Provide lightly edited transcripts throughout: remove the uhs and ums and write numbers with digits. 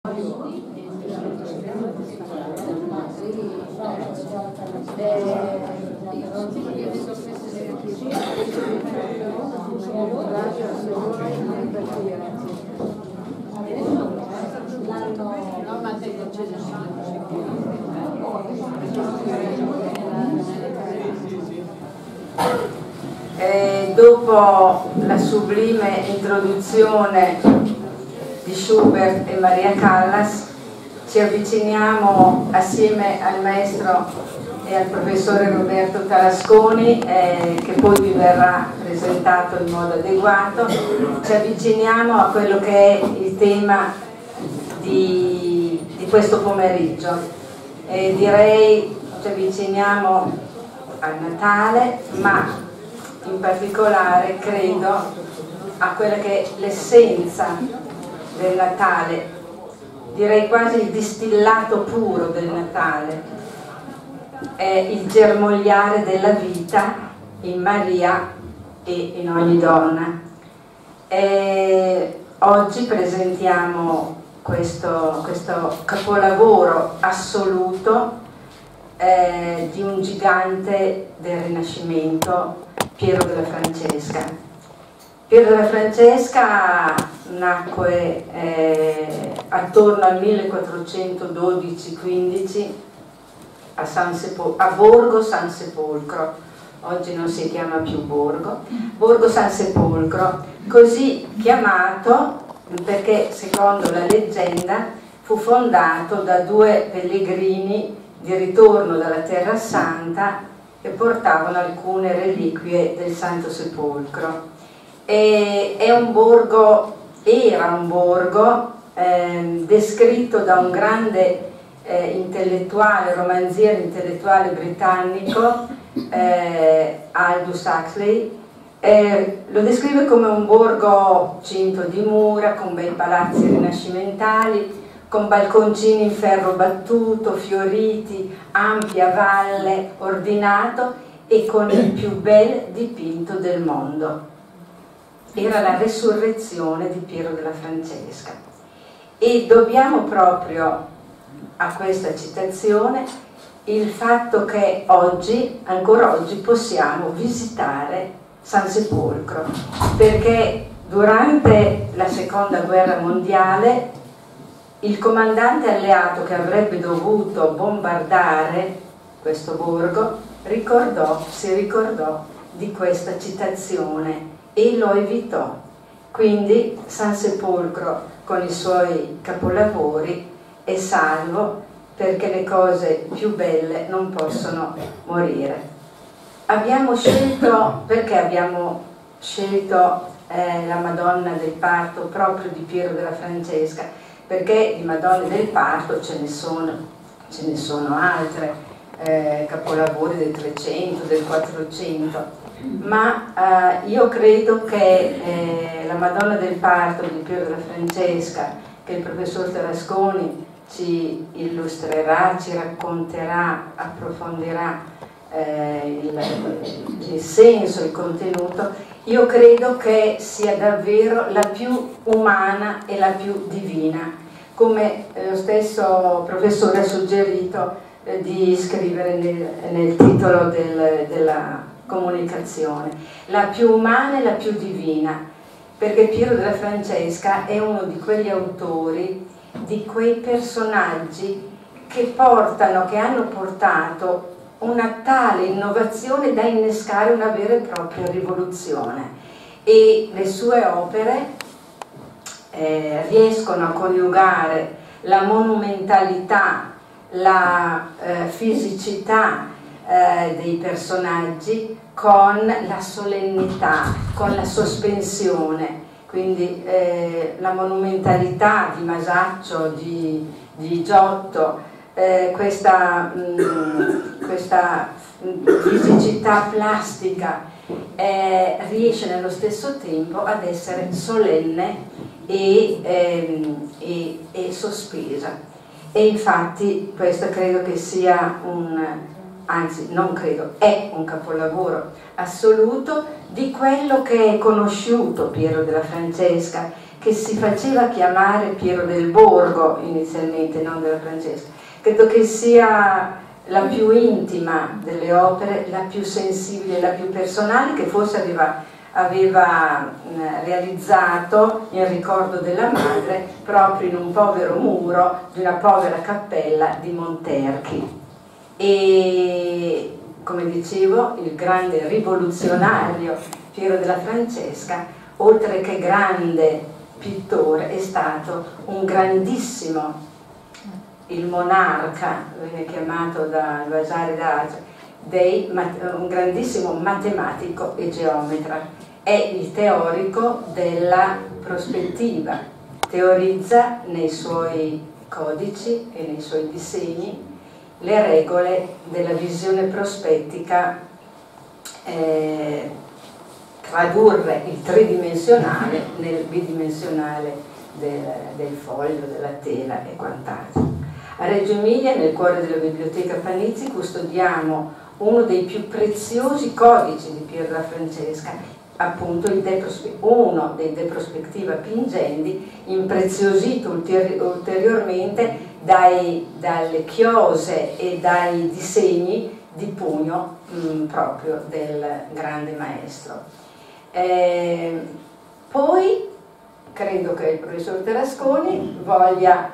Dopo la sublime introduzione di Schubert e Maria Callas, ci avviciniamo assieme al maestro e al professore Roberto Tarasconi, che poi vi verrà presentato in modo adeguato. Ci avviciniamo a quello che è il tema di questo pomeriggio. Direi ci avviciniamo al Natale, ma in particolare credo a quella che è l'essenza del Natale, direi quasi il distillato puro del Natale, è il germogliare della vita in Maria e in ogni donna. Oggi presentiamo questo capolavoro assoluto di un gigante del Rinascimento, Piero della Francesca. Piero della Francesca nacque attorno al 1412-15 a Borgo San Sepolcro. Oggi non si chiama più Borgo San Sepolcro, così chiamato perché secondo la leggenda fu fondato da due pellegrini di ritorno dalla Terra Santa che portavano alcune reliquie del Santo Sepolcro. Era un borgo descritto da un grande intellettuale, romanziere intellettuale britannico, Aldous Huxley. Lo descrive come un borgo cinto di mura, con bei palazzi rinascimentali, con balconcini in ferro battuto, fioriti, ampia valle, ordinato e con il più bel dipinto del mondo. Era la resurrezione di Piero della Francesca. E dobbiamo proprio a questa citazione il fatto che oggi, ancora oggi, possiamo visitare San Sepolcro, perché durante la Seconda Guerra Mondiale il comandante alleato che avrebbe dovuto bombardare questo borgo si ricordò di questa citazione e lo evitò. Quindi San Sepolcro con i suoi capolavori è salvo, perché le cose più belle non possono morire. Perché abbiamo scelto la Madonna del Parto proprio di Piero della Francesca? Perché di Madonne del Parto ce ne sono altre, capolavori del 300, del 400, ma io credo che la Madonna del Parto di Piero della Francesca, che il professor Tarasconi ci illustrerà, ci racconterà, approfondirà il senso, il contenuto, io credo che sia davvero la più umana e la più divina, come lo stesso professore ha suggerito di scrivere nel titolo della comunicazione, la più umana e la più divina, perché Piero della Francesca è uno di quegli autori, di quei personaggi che hanno portato una tale innovazione da innescare una vera e propria rivoluzione, e le sue opere riescono a coniugare la monumentalità, la fisicità dei personaggi con la solennità, con la sospensione. Quindi la monumentalità di Masaccio, di Giotto, questa fisicità plastica riesce nello stesso tempo ad essere solenne e sospesa. E infatti questo credo che sia è un capolavoro assoluto di quello che è conosciuto Piero della Francesca, che si faceva chiamare Piero del Borgo inizialmente, non della Francesca. Credo che sia la più intima delle opere, la più sensibile, la più personale, che forse aveva realizzato in ricordo della madre proprio in un povero muro di una povera cappella di Monterchi. E come dicevo, il grande rivoluzionario Piero della Francesca, oltre che grande pittore, è stato un grandissimo, il monarca, viene chiamato da Vasari d'Arce, un grandissimo matematico e geometra. È il teorico della prospettiva, teorizza nei suoi codici e nei suoi disegni le regole della visione prospettica, tradurre il tridimensionale nel bidimensionale del foglio, della tela e quant'altro. A Reggio Emilia, nel cuore della Biblioteca Panizzi, custodiamo uno dei più preziosi codici di Piero della Francesca, appunto uno dei De Prospectiva Pingendi, impreziosito ulteriormente dalle chiose e dai disegni di pugno proprio del grande maestro. Poi credo che il professor Tarasconi voglia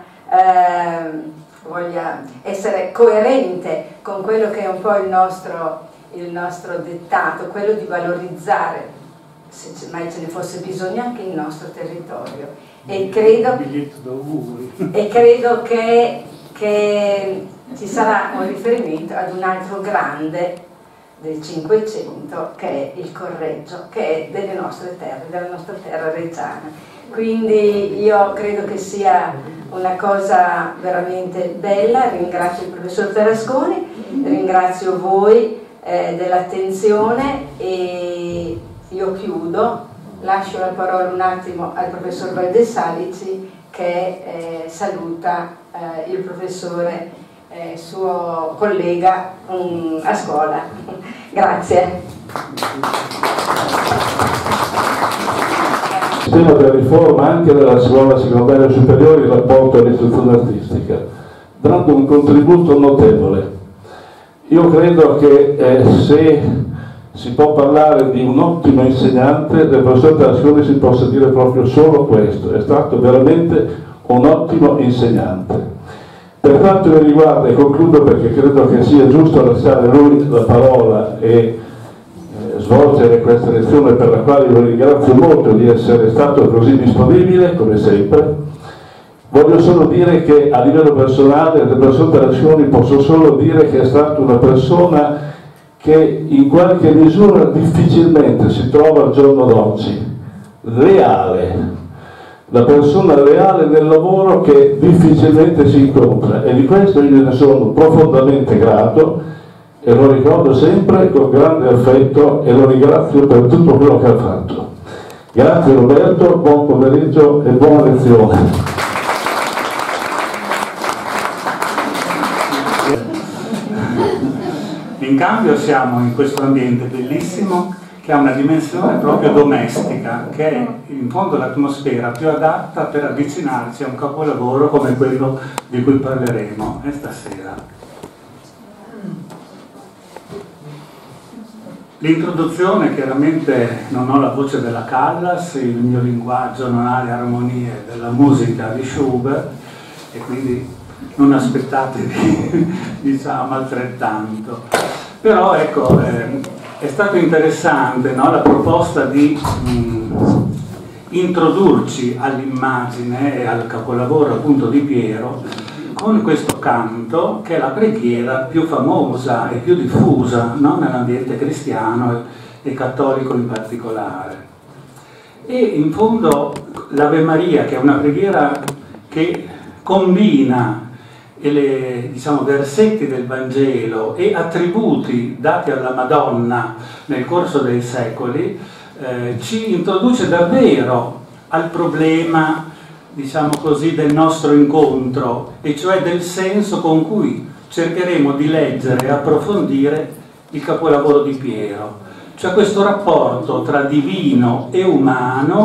essere coerente con quello che è un po' il nostro dettato, quello di valorizzare, se mai ce ne fosse bisogno, anche il nostro territorio. E credo che ci sarà un riferimento ad un altro grande del Cinquecento, che è il Correggio, che è delle nostre terre, della nostra terra reggiana. Quindi io credo che sia una cosa veramente bella. Ringrazio il professor Tarasconi, ringrazio voi dell'attenzione, e io chiudo, lascio la parola un attimo al professor Valdesalici, che saluta il professore, suo collega a scuola. Grazie. Il tema della riforma anche della scuola secondaria superiore in rapporto all'istruzione artistica, dando un contributo notevole. Io credo che se si può parlare di un ottimo insegnante, del professor Tarasconi si possa dire proprio solo questo: è stato veramente un ottimo insegnante. Per quanto mi riguarda, e concludo perché credo che sia giusto lasciare lui la parola e svolgere questa lezione, per la quale lo ringrazio molto di essere stato così disponibile, come sempre. Voglio solo dire che a livello personale del professor Tarasconi posso solo dire che è stata una persona che in qualche misura difficilmente si trova al giorno d'oggi, leale, la persona leale nel lavoro che difficilmente si incontra, e di questo io ne sono profondamente grato e lo ricordo sempre con grande affetto e lo ringrazio per tutto quello che ha fatto. Grazie Roberto, buon pomeriggio e buona lezione. In cambio siamo in questo ambiente bellissimo che ha una dimensione proprio domestica, che è in fondo l'atmosfera più adatta per avvicinarci a un capolavoro come quello di cui parleremo stasera. L'introduzione, chiaramente non ho la voce della Callas, il mio linguaggio non ha le armonie della musica di Schubert, e quindi non aspettatevi diciamo altrettanto. Però ecco, è stato interessante, no, la proposta di introdurci all'immagine e al capolavoro appunto di Piero con questo canto, che è la preghiera più famosa e più diffusa, no, nell'ambiente cristiano e cattolico in particolare. E in fondo l'Ave Maria, che è una preghiera che combina diciamo, versetti del Vangelo e attributi dati alla Madonna nel corso dei secoli, ci introduce davvero al problema, diciamo così, del nostro incontro, e cioè del senso con cui cercheremo di leggere e approfondire il capolavoro di Piero, cioè questo rapporto tra divino e umano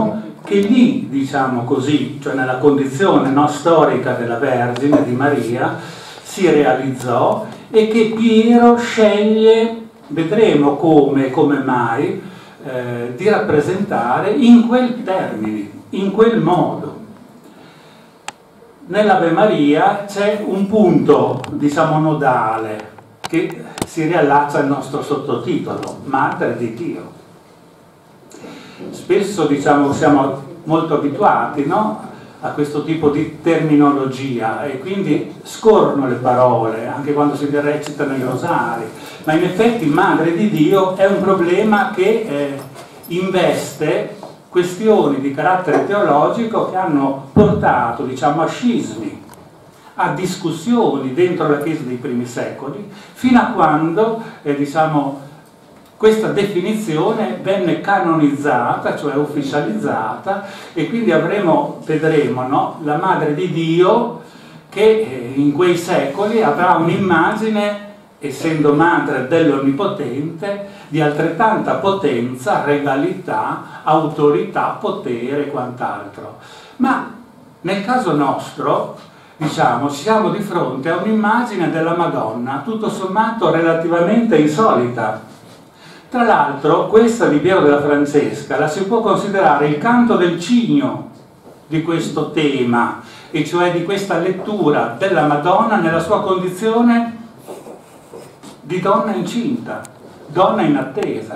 che lì, diciamo così, cioè nella condizione no, storica della Vergine, di Maria, si realizzò, e che Piero sceglie, vedremo come e come mai, di rappresentare in quei termini, in quel modo. Nell'Ave Maria c'è un punto, diciamo, nodale, che si riallaccia al nostro sottotitolo, Madre di Dio. Spesso, diciamo, siamo molto abituati, no, a questo tipo di terminologia, e quindi scorrono le parole anche quando si recitano i rosari, ma in effetti Madre di Dio è un problema che investe questioni di carattere teologico che hanno portato, diciamo, a scismi, a discussioni dentro la Chiesa dei primi secoli, fino a quando, diciamo, questa definizione venne canonizzata, cioè ufficializzata, e quindi vedremo, no, la Madre di Dio che in quei secoli avrà un'immagine, essendo madre dell'Onnipotente, di altrettanta potenza, regalità, autorità, potere e quant'altro. Ma nel caso nostro, diciamo, siamo di fronte a un'immagine della Madonna tutto sommato relativamente insolita. Tra l'altro, questa di Piero della Francesca la si può considerare il canto del cigno di questo tema, e cioè di questa lettura della Madonna nella sua condizione di donna incinta, donna in attesa.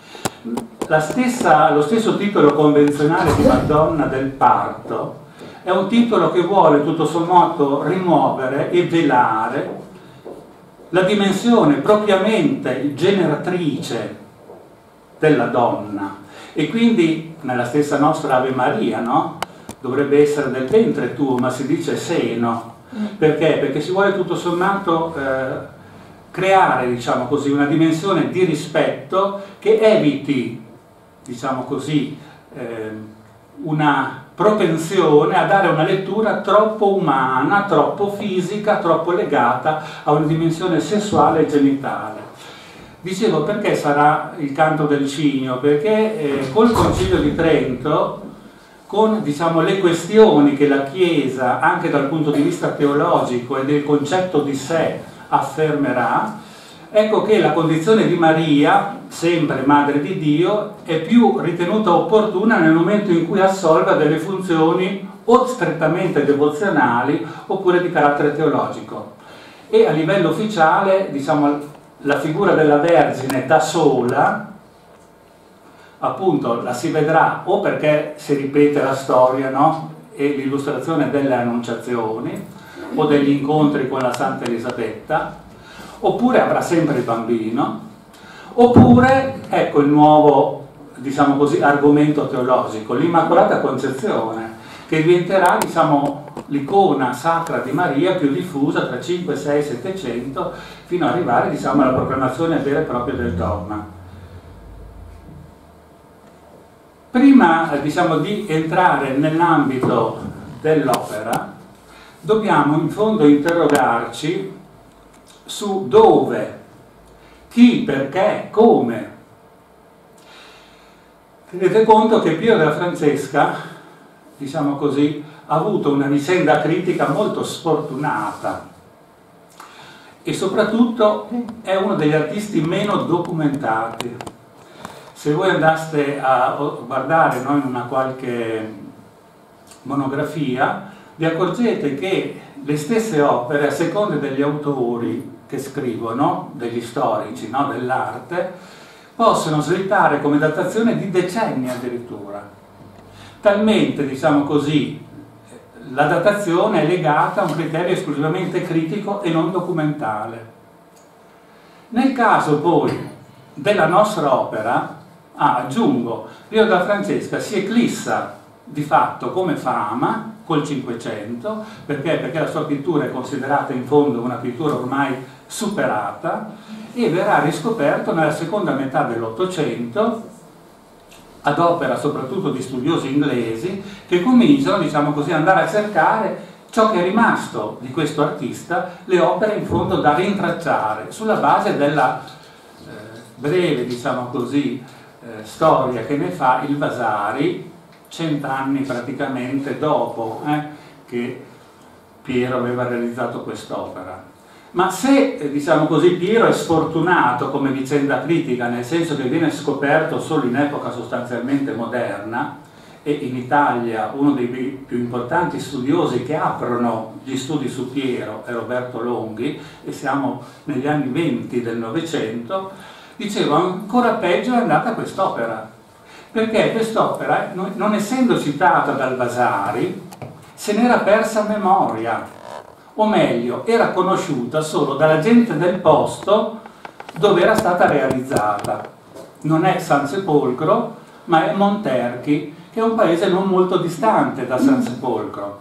Lo stesso titolo convenzionale di Madonna del parto è un titolo che vuole tutto sommato rimuovere e velare la dimensione propriamente generatrice della donna, e quindi nella stessa nostra Ave Maria, no? Dovrebbe essere del ventre tuo, ma si dice seno. Perché? Perché si vuole tutto sommato creare, diciamo così, una dimensione di rispetto che eviti, diciamo così, una propensione a dare una lettura troppo umana, troppo fisica, troppo legata a una dimensione sessuale e genitale. Dicevo, perché sarà il canto del cigno? Perché col Concilio di Trento, con, diciamo, le questioni che la Chiesa, anche dal punto di vista teologico e del concetto di sé, affermerà, ecco che la condizione di Maria, sempre Madre di Dio, è più ritenuta opportuna nel momento in cui assolva delle funzioni o strettamente devozionali oppure di carattere teologico. E a livello ufficiale, diciamo, la figura della Vergine da sola, appunto, la si vedrà o perché si ripete la storia, no? E l'illustrazione delle annunciazioni o degli incontri con la Santa Elisabetta, oppure avrà sempre il bambino, oppure, ecco il nuovo, diciamo così, argomento teologico, l'Immacolata Concezione, che diventerà, diciamo, l'icona sacra di Maria più diffusa tra 5, 6, 700, fino ad arrivare, diciamo, alla proclamazione vera e propria del dogma. Prima, diciamo, di entrare nell'ambito dell'opera, dobbiamo in fondo interrogarci su dove, chi, perché, come. Tenete conto che Piero della Francesca, diciamo così, ha avuto una vicenda critica molto sfortunata e soprattutto è uno degli artisti meno documentati. Se voi andaste a guardare, no, in una qualche monografia, vi accorgete che le stesse opere, a seconda degli autori che scrivono, degli storici, no, dell'arte, possono slittare come datazione di decenni addirittura. Talmente, diciamo così, la datazione è legata a un criterio esclusivamente critico e non documentale. Nel caso poi della nostra opera, aggiungo, Piero della Francesca si eclissa di fatto come fama col Cinquecento, perché la sua pittura è considerata in fondo una pittura ormai superata, e verrà riscoperto nella seconda metà dell'Ottocento, ad opera soprattutto di studiosi inglesi, che cominciano, diciamo così, ad andare a cercare ciò che è rimasto di questo artista, le opere in fondo da rintracciare, sulla base della breve, diciamo così, storia che ne fa il Vasari, 100 anni praticamente dopo che Piero aveva realizzato quest'opera. Ma se, diciamo così, Piero è sfortunato come vicenda critica, nel senso che viene scoperto solo in epoca sostanzialmente moderna, e in Italia uno dei più importanti studiosi che aprono gli studi su Piero è Roberto Longhi, e siamo negli anni 20 del Novecento, dicevo, ancora peggio è andata quest'opera, perché quest'opera, non essendo citata dal Vasari, se n'era persa memoria, o meglio, era conosciuta solo dalla gente del posto dove era stata realizzata. Non è San Sepolcro, ma è Monterchi, che è un paese non molto distante da San Sepolcro.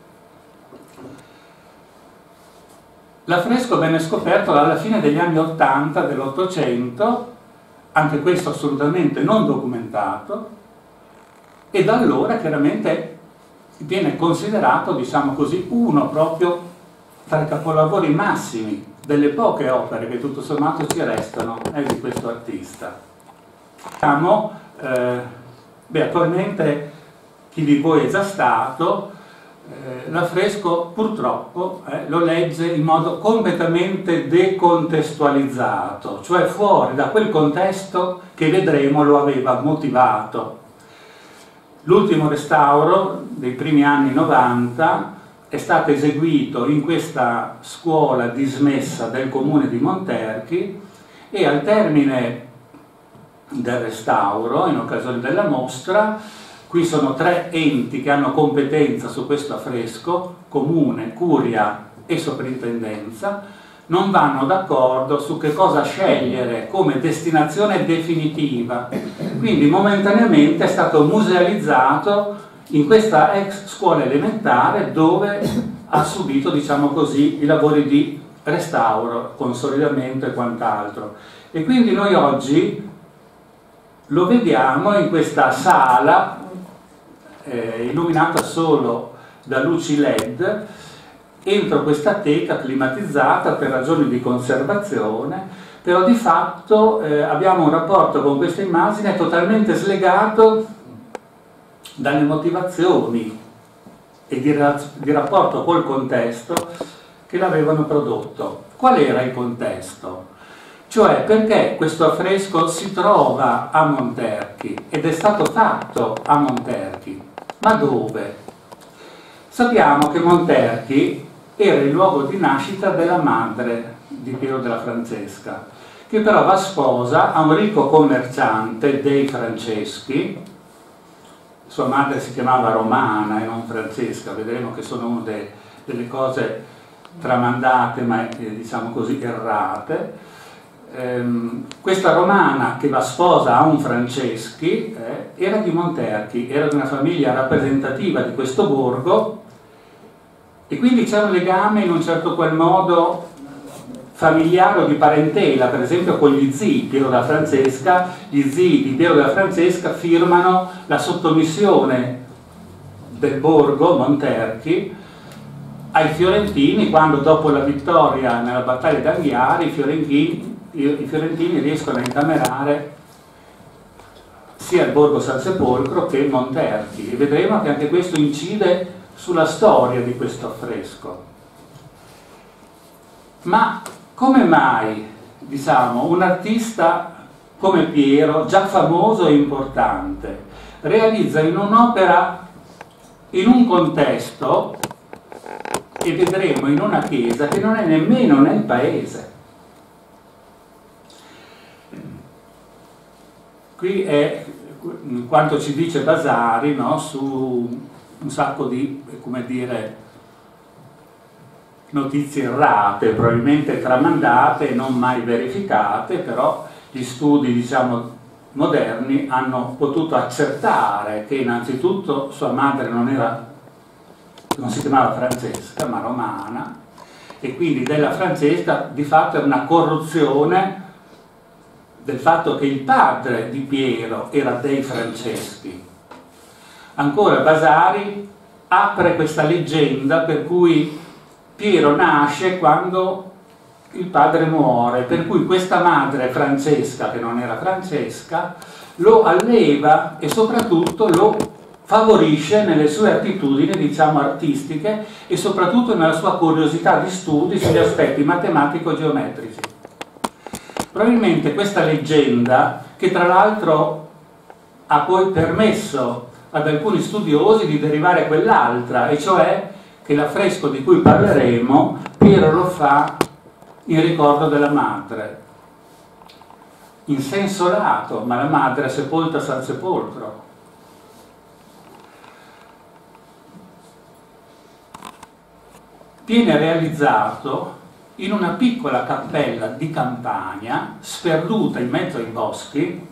L'affresco venne scoperto alla fine degli anni 80 dell'Ottocento, anche questo assolutamente non documentato, e da allora chiaramente viene considerato, diciamo così, uno proprio tra i capolavori massimi delle poche opere che tutto sommato ci restano di questo artista. Attualmente chi di voi è già stato, l'affresco purtroppo lo legge in modo completamente decontestualizzato, cioè fuori da quel contesto che vedremo lo aveva motivato. L'ultimo restauro dei primi anni 90 è stato eseguito in questa scuola dismessa del comune di Monterchi, e al termine del restauro, in occasione della mostra, qui sono 3 enti che hanno competenza su questo affresco, comune, curia e soprintendenza, non vanno d'accordo su che cosa scegliere come destinazione definitiva, quindi momentaneamente è stato musealizzato in questa ex scuola elementare, dove ha subito, diciamo così, i lavori di restauro, consolidamento e quant'altro. E quindi noi oggi lo vediamo in questa sala illuminata solo da luci LED, entro questa teca climatizzata per ragioni di conservazione, però di fatto abbiamo un rapporto con questa immagine totalmente slegato dalle motivazioni e di rapporto col contesto che l'avevano prodotto. Qual era il contesto? Cioè, perché questo affresco si trova a Monterchi ed è stato fatto a Monterchi? Ma dove? Sappiamo che Monterchi era il luogo di nascita della madre di Piero della Francesca, che però va sposa a un ricco commerciante dei Franceschi. Sua madre si chiamava Romana e non Francesca, vedremo che sono una delle cose tramandate, ma diciamo così errate. Questa Romana, che va sposa a un Franceschi, era di Monterchi, era di una famiglia rappresentativa di questo borgo, e quindi c'è un legame in un certo qual modo familiare o di parentela, per esempio con gli zii Piero della Francesca. Gli zii di Piero della Francesca firmano la sottomissione del borgo Monterchi ai fiorentini, quando dopo la vittoria nella battaglia d'Anghiari i fiorentini riescono a incamerare sia il borgo San Sepolcro che Monterchi, e vedremo che anche questo incide sulla storia di questo affresco. Ma come mai, diciamo, un artista come Piero, già famoso e importante, realizza in un'opera, in un contesto, e vedremo in una chiesa che non è nemmeno nel paese? Qui è quanto ci dice Vasari, no? Su un sacco di, come dire, notizie errate, probabilmente tramandate e non mai verificate, però gli studi, diciamo, moderni hanno potuto accertare che innanzitutto sua madre non si chiamava Francesca, ma Romana, e quindi della Francesca di fatto è una corruzione del fatto che il padre di Piero era dei Franceschi. Ancora Vasari apre questa leggenda per cui Piero nasce quando il padre muore, per cui questa madre Francesca, che non era Francesca, lo alleva e soprattutto lo favorisce nelle sue attitudini, diciamo, artistiche e soprattutto nella sua curiosità di studi sugli aspetti matematico-geometrici. Probabilmente questa leggenda, che tra l'altro ha poi permesso ad alcuni studiosi di derivare quell'altra, e cioè che l'affresco di cui parleremo Piero lo fa in ricordo della madre, in senso lato, ma la madre è sepolta San Sepolcro. Viene realizzato in una piccola cappella di campagna sperduta in mezzo ai boschi.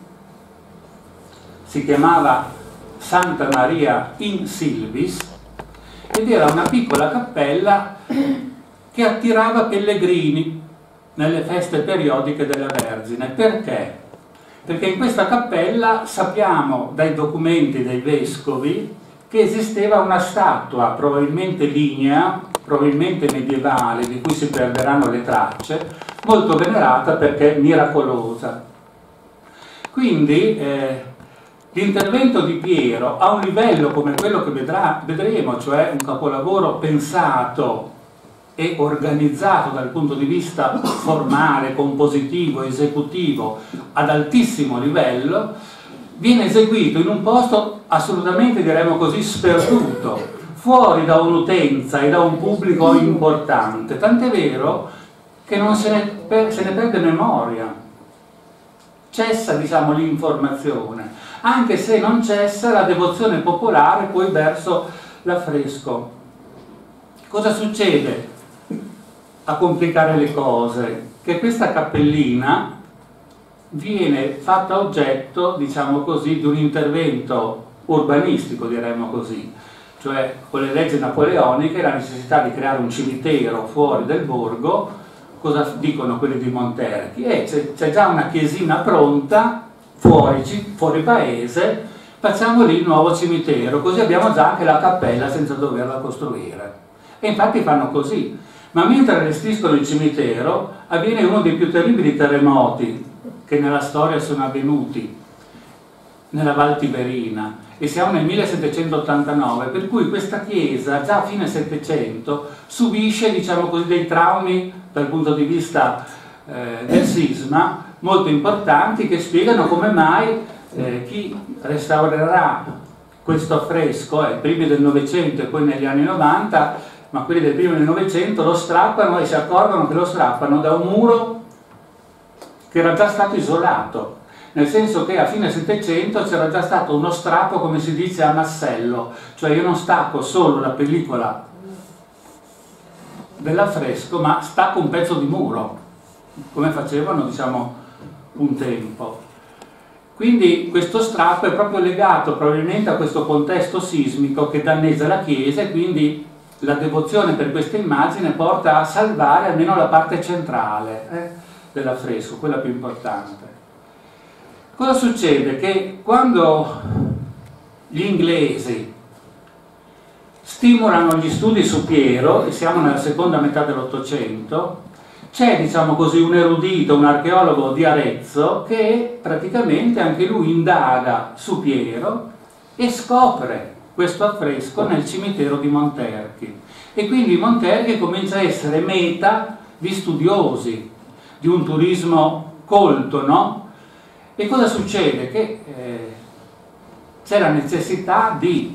Si chiamava Santa Maria in Silvis ed era una piccola cappella che attirava pellegrini nelle feste periodiche della Vergine. Perché? Perché in questa cappella sappiamo dai documenti dei vescovi che esisteva una statua, probabilmente lignea, probabilmente medievale, di cui si perderanno le tracce, molto venerata perché miracolosa. Quindi l'intervento di Piero a un livello come quello che vedremo, cioè un capolavoro pensato e organizzato dal punto di vista formale, compositivo, esecutivo ad altissimo livello, viene eseguito in un posto assolutamente, diremmo così, sperduto, fuori da un'utenza e da un pubblico importante, tant'è vero che non se ne perde memoria, cessa, diciamo, l'informazione, anche se non cessa la devozione popolare poi verso l'affresco. Cosa succede a complicare le cose? Che questa cappellina viene fatta oggetto, diciamo così, di un intervento urbanistico, diremmo così, cioè con le leggi napoleoniche la necessità di creare un cimitero fuori del borgo. Cosa dicono quelli di Monterchi? C'è già una chiesina pronta fuori paese, facciamo lì il nuovo cimitero, così abbiamo già anche la cappella senza doverla costruire. E infatti fanno così. Ma mentre restituiscono il cimitero avviene uno dei più terribili terremoti che nella storia sono avvenuti nella Val Tiberina, e siamo nel 1789, per cui questa chiesa già a fine Settecento subisce, diciamo così, dei traumi dal punto di vista del sisma molto importanti, che spiegano come mai chi restaurerà questo affresco, primi del Novecento e poi negli anni 90, ma quelli del primo del Novecento lo strappano e si accorgono che lo strappano da un muro che era già stato isolato, nel senso che a fine Settecento c'era già stato uno strappo, come si dice, a massello, cioè io non stacco solo la pellicola dell'affresco, ma stacco un pezzo di muro, come facevano, diciamo, un tempo. Quindi questo strappo è proprio legato probabilmente a questo contesto sismico che danneggia la chiesa, e quindi la devozione per questa immagine porta a salvare almeno la parte centrale dell'affresco, quella più importante. Cosa succede? Che quando gli inglesi stimolano gli studi su Piero, e siamo nella seconda metà dell'Ottocento, c'è, diciamo così, un erudito, un archeologo di Arezzo che praticamente anche lui indaga su Piero e scopre questo affresco nel cimitero di Monterchi, e quindi Monterchi comincia a essere meta di studiosi, di un turismo colto, no? E cosa succede? Che c'è la necessità di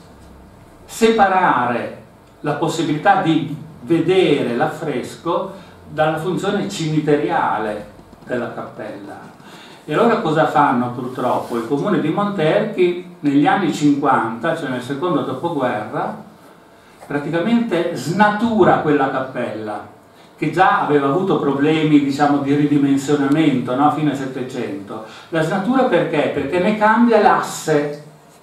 separare la possibilità di vedere l'affresco dalla funzione cimiteriale della cappella. E allora cosa fanno purtroppo? Il comune di Monterchi negli anni 50, cioè nel secondo dopoguerra, praticamente snatura quella cappella, che già aveva avuto problemi, diciamo, di ridimensionamento, no? A fine Settecento. La snatura perché? Perché ne cambia l'asse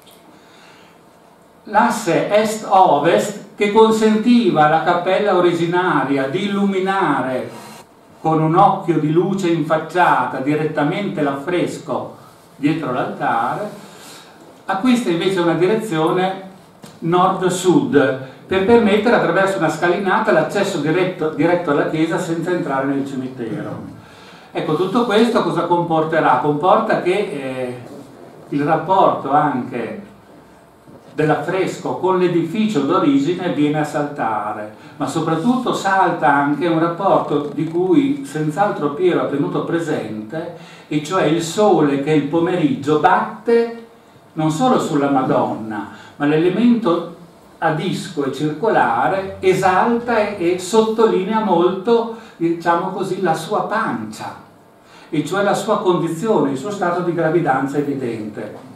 est-ovest, che consentiva alla cappella originaria di illuminare con un occhio di luce infacciata direttamente l'affresco dietro l'altare, acquista invece una direzione nord-sud, per permettere attraverso una scalinata l'accesso diretto alla chiesa senza entrare nel cimitero. Ecco, tutto questo cosa comporterà? Comporta che il rapporto anche dell'affresco con l'edificio d'origine viene a saltare, ma soprattutto salta anche un rapporto di cui senz'altro Piero ha tenuto presente, e cioè il sole che il pomeriggio batte non solo sulla Madonna, ma l'elemento a disco e circolare esalta e sottolinea molto, diciamo così, la sua pancia, e cioè la sua condizione, il suo stato di gravidanza evidente.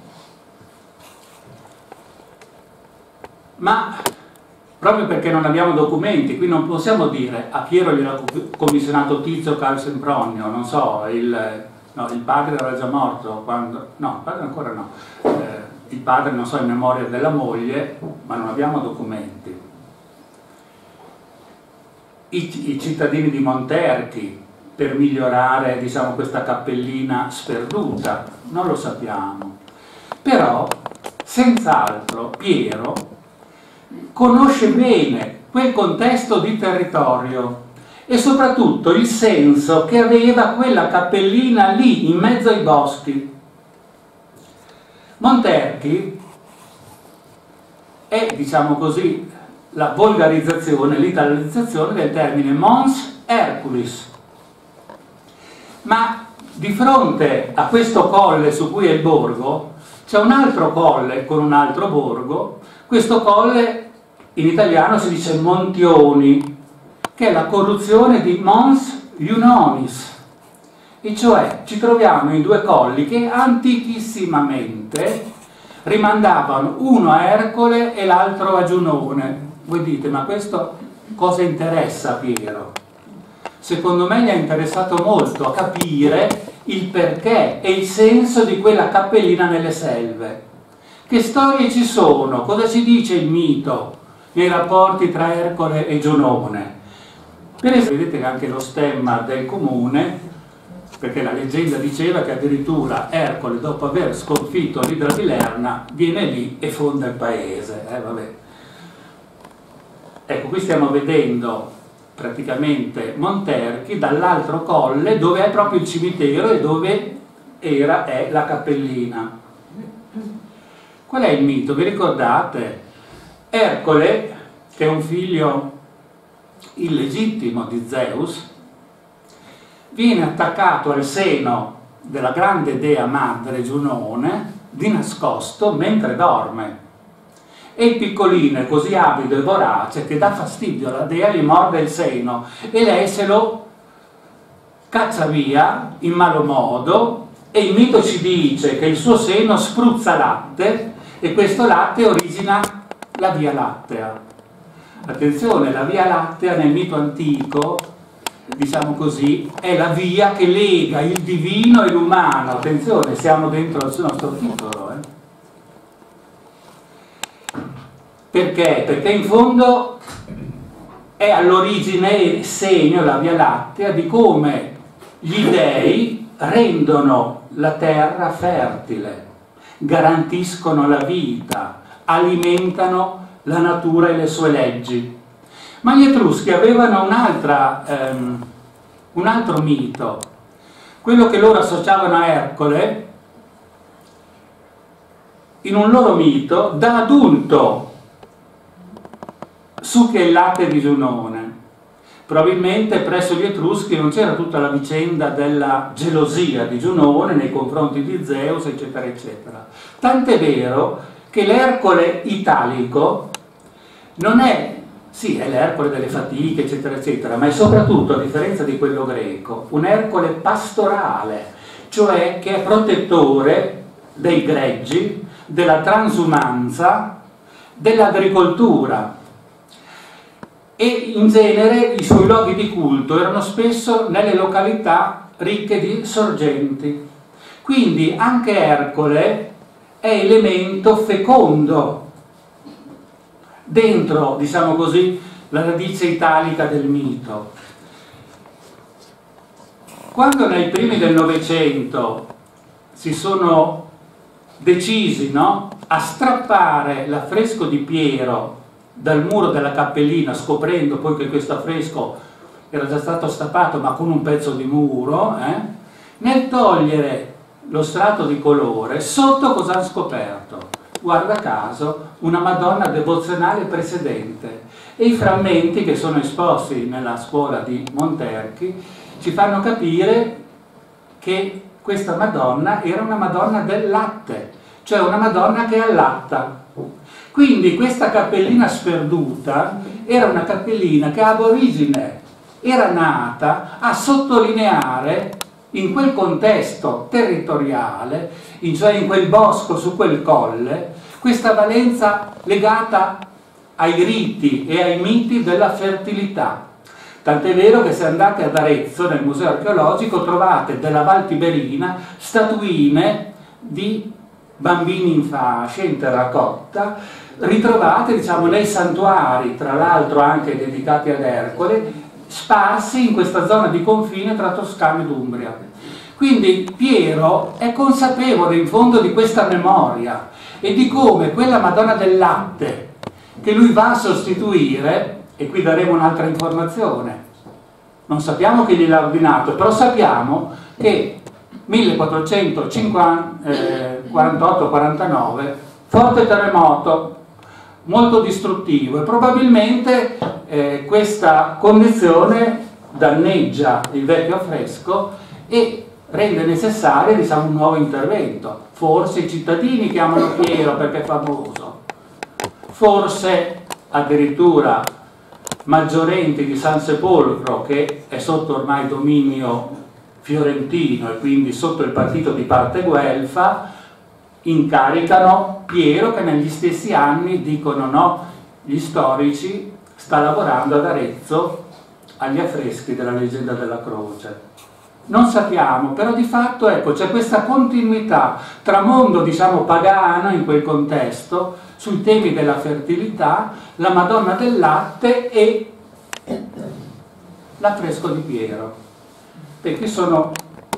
Ma proprio perché non abbiamo documenti, qui non possiamo dire a Piero gliel'ha commissionato Tizio Caio Sempronio, non so, il padre era già morto quando, no, il padre ancora no, il padre non so in memoria della moglie, ma non abbiamo documenti. I cittadini di Monterchi per migliorare, diciamo, questa cappellina sperduta, non lo sappiamo, però senz'altro Piero conosce bene quel contesto di territorio e soprattutto il senso che aveva quella cappellina lì in mezzo ai boschi. Monterchi è, diciamo così, la volgarizzazione, l'italianizzazione del termine Mons Herculis. Ma di fronte a questo colle su cui è il borgo c'è un altro colle con un altro borgo. Questo colle in italiano si dice Montioni, che è la corruzione di Mons Iunonis, e cioè ci troviamo in due colli che antichissimamente rimandavano uno a Ercole e l'altro a Giunone. Voi dite, ma questo cosa interessa a Piero? Secondo me gli è interessato molto a capire il perché e il senso di quella cappellina nelle selve. Che storie ci sono? Cosa ci dice il mito nei rapporti tra Ercole e Giunone? Per esempio, vedete che anche lo stemma del comune, perché la leggenda diceva che addirittura Ercole, dopo aver sconfitto l'Idra di Lerna, viene lì e fonda il paese. Vabbè. Ecco, qui stiamo vedendo praticamente Monterchi dall'altro colle, dove è proprio il cimitero e dove è la cappellina. Qual è il mito? Vi ricordate? Ercole, che è un figlio illegittimo di Zeus, viene attaccato al seno della grande dea madre Giunone di nascosto mentre dorme, e il piccolino è così avido e vorace che dà fastidio alla dea, gli morde il seno e lei se lo caccia via in malo modo, e il mito ci dice che il suo seno spruzza latte e questo latte origina la Via Lattea. Attenzione, la Via Lattea nel mito antico, diciamo così, è la via che lega il divino e l'umano. Attenzione, siamo dentro il nostro titolo. Perché? Perché in fondo è all'origine segno, la Via Lattea, di come gli dei rendono la terra fertile, garantiscono la vita, alimentano la natura e le sue leggi. Ma gli Etruschi avevano un altro mito, quello che loro associavano a Ercole. In un loro mito, da adulto succhia il latte di Giunone. Probabilmente presso gli Etruschi non c'era tutta la vicenda della gelosia di Giunone nei confronti di Zeus, eccetera, eccetera. Tant'è vero che l'Ercole italico non è, sì, è l'Ercole delle fatiche, eccetera, eccetera, ma è soprattutto, a differenza di quello greco, un Ercole pastorale, cioè che è protettore dei greggi, della transumanza, dell'agricoltura. E in genere i suoi luoghi di culto erano spesso nelle località ricche di sorgenti. Quindi anche Ercole è elemento fecondo dentro, diciamo così, la radice italica del mito. Quando nei primi del Novecento si sono decisi, no, a strappare l'affresco di Piero dal muro della cappellina, scoprendo poi che questo affresco era già stato strappato ma con un pezzo di muro, nel togliere lo strato di colore, sotto cosa hanno scoperto? guarda caso, una Madonna devozionale precedente. E i frammenti che sono esposti nella scuola di Monterchi ci fanno capire che questa Madonna era una Madonna del latte, cioè una Madonna che allatta. Quindi questa cappellina sperduta era una cappellina che ab origine era nata a sottolineare in quel contesto territoriale, cioè in quel bosco, su quel colle, questa valenza legata ai riti e ai miti della fertilità. Tant'è vero che se andate ad Arezzo, nel museo archeologico, trovate della Val Tiberina statuine di bambini in fasce, in terracotta, ritrovate, diciamo, nei santuari, tra l'altro anche dedicati ad Ercole, sparsi in questa zona di confine tra Toscana ed Umbria. Quindi Piero è consapevole in fondo di questa memoria e di come quella Madonna del latte che lui va a sostituire, e qui daremo un'altra informazione, non sappiamo chi gliel'ha ordinato, però sappiamo che 1448-49, forte terremoto, molto distruttivo, e probabilmente questa condizione danneggia il vecchio affresco e rende necessario, diciamo, un nuovo intervento. Forse i cittadini chiamano Piero perché è famoso, forse addirittura Maggiorenti di San Sepolcro, che è sotto ormai dominio fiorentino e quindi sotto il partito di parte guelfa, incaricano Piero, che negli stessi anni, dicono no, gli storici, sta lavorando ad Arezzo agli affreschi della leggenda della croce. Non sappiamo, però di fatto, ecco, c'è questa continuità tra mondo, diciamo, pagano in quel contesto, sui temi della fertilità, la Madonna del latte e l'affresco di Piero. Perché sono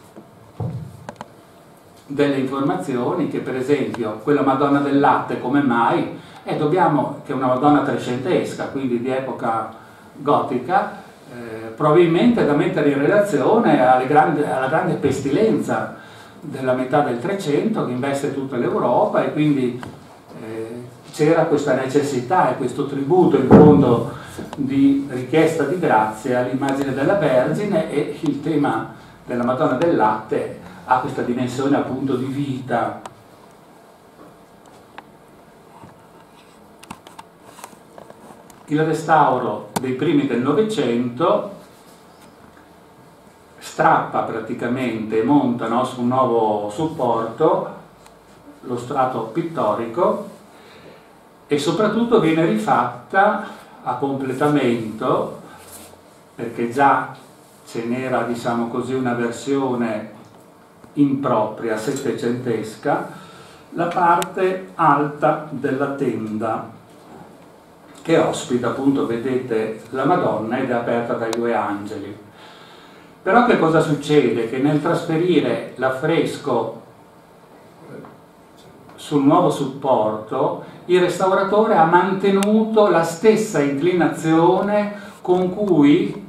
delle informazioni che, per esempio, quella Madonna del latte, come mai, che è una Madonna trecentesca, quindi di epoca gotica, probabilmente da mettere in relazione alla grande pestilenza della metà del Trecento che investe tutta l'Europa, e quindi c'era questa necessità e questo tributo in fondo di richiesta di grazia all'immagine della Vergine, e il tema della Madonna del latte ha questa dimensione appunto di vita. Il restauro dei primi del Novecento strappa praticamente e monta, no, su un nuovo supporto lo strato pittorico, e soprattutto viene rifatta a completamento, perché già ce n'era, diciamo così, una versione impropria, settecentesca, la parte alta della tenda, che ospita, appunto, vedete, la Madonna ed è aperta dai due angeli. Però che cosa succede? Che nel trasferire l'affresco sul nuovo supporto, il restauratore ha mantenuto la stessa inclinazione con cui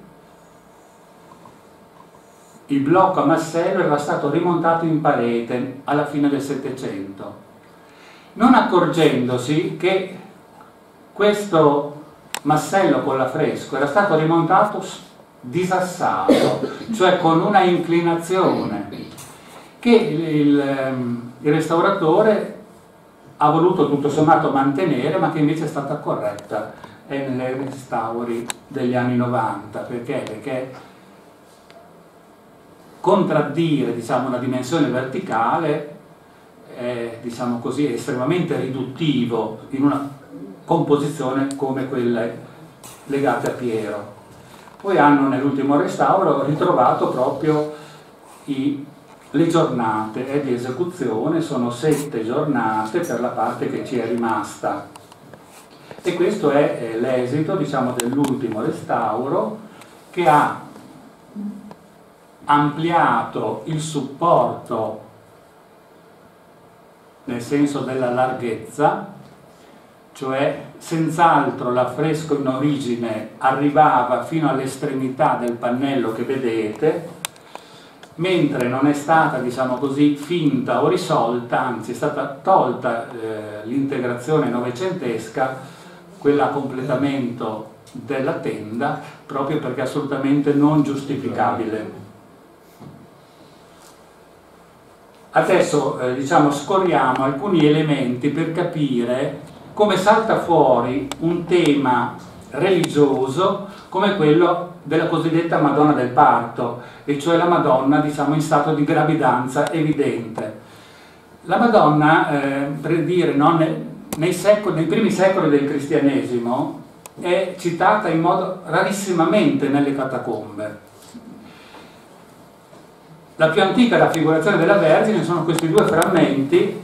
il blocco a massello era stato rimontato in parete alla fine del Settecento, non accorgendosi che questo massello con l'affresco era stato rimontato disassato, cioè con una inclinazione che il restauratore ha voluto tutto sommato mantenere, ma che invece è stata corretta nei restauri degli anni 90. Perché contraddire, diciamo, una dimensione verticale è, diciamo così, estremamente riduttivo in una composizione come quelle legate a Piero. Poi hanno nell'ultimo restauro ritrovato proprio le giornate di esecuzione, sono 7 giornate per la parte che ci è rimasta, e questo è l'esito, diciamo, dell'ultimo restauro, che ha ampliato il supporto nel senso della larghezza, cioè senz'altro l'affresco in origine arrivava fino all'estremità del pannello che vedete, mentre non è stata, diciamo così, finta o risolta, anzi è stata tolta l'integrazione novecentesca, quella a completamento della tenda, proprio perché è assolutamente non giustificabile. Adesso diciamo, scorriamo alcuni elementi per capire come salta fuori un tema religioso come quello della cosiddetta Madonna del Parto, e cioè la Madonna, diciamo, in stato di gravidanza evidente. La Madonna, per dire, no, nei primi secoli del cristianesimo è citata in modo rarissimamente nelle catacombe. La più antica raffigurazione della Vergine sono questi due frammenti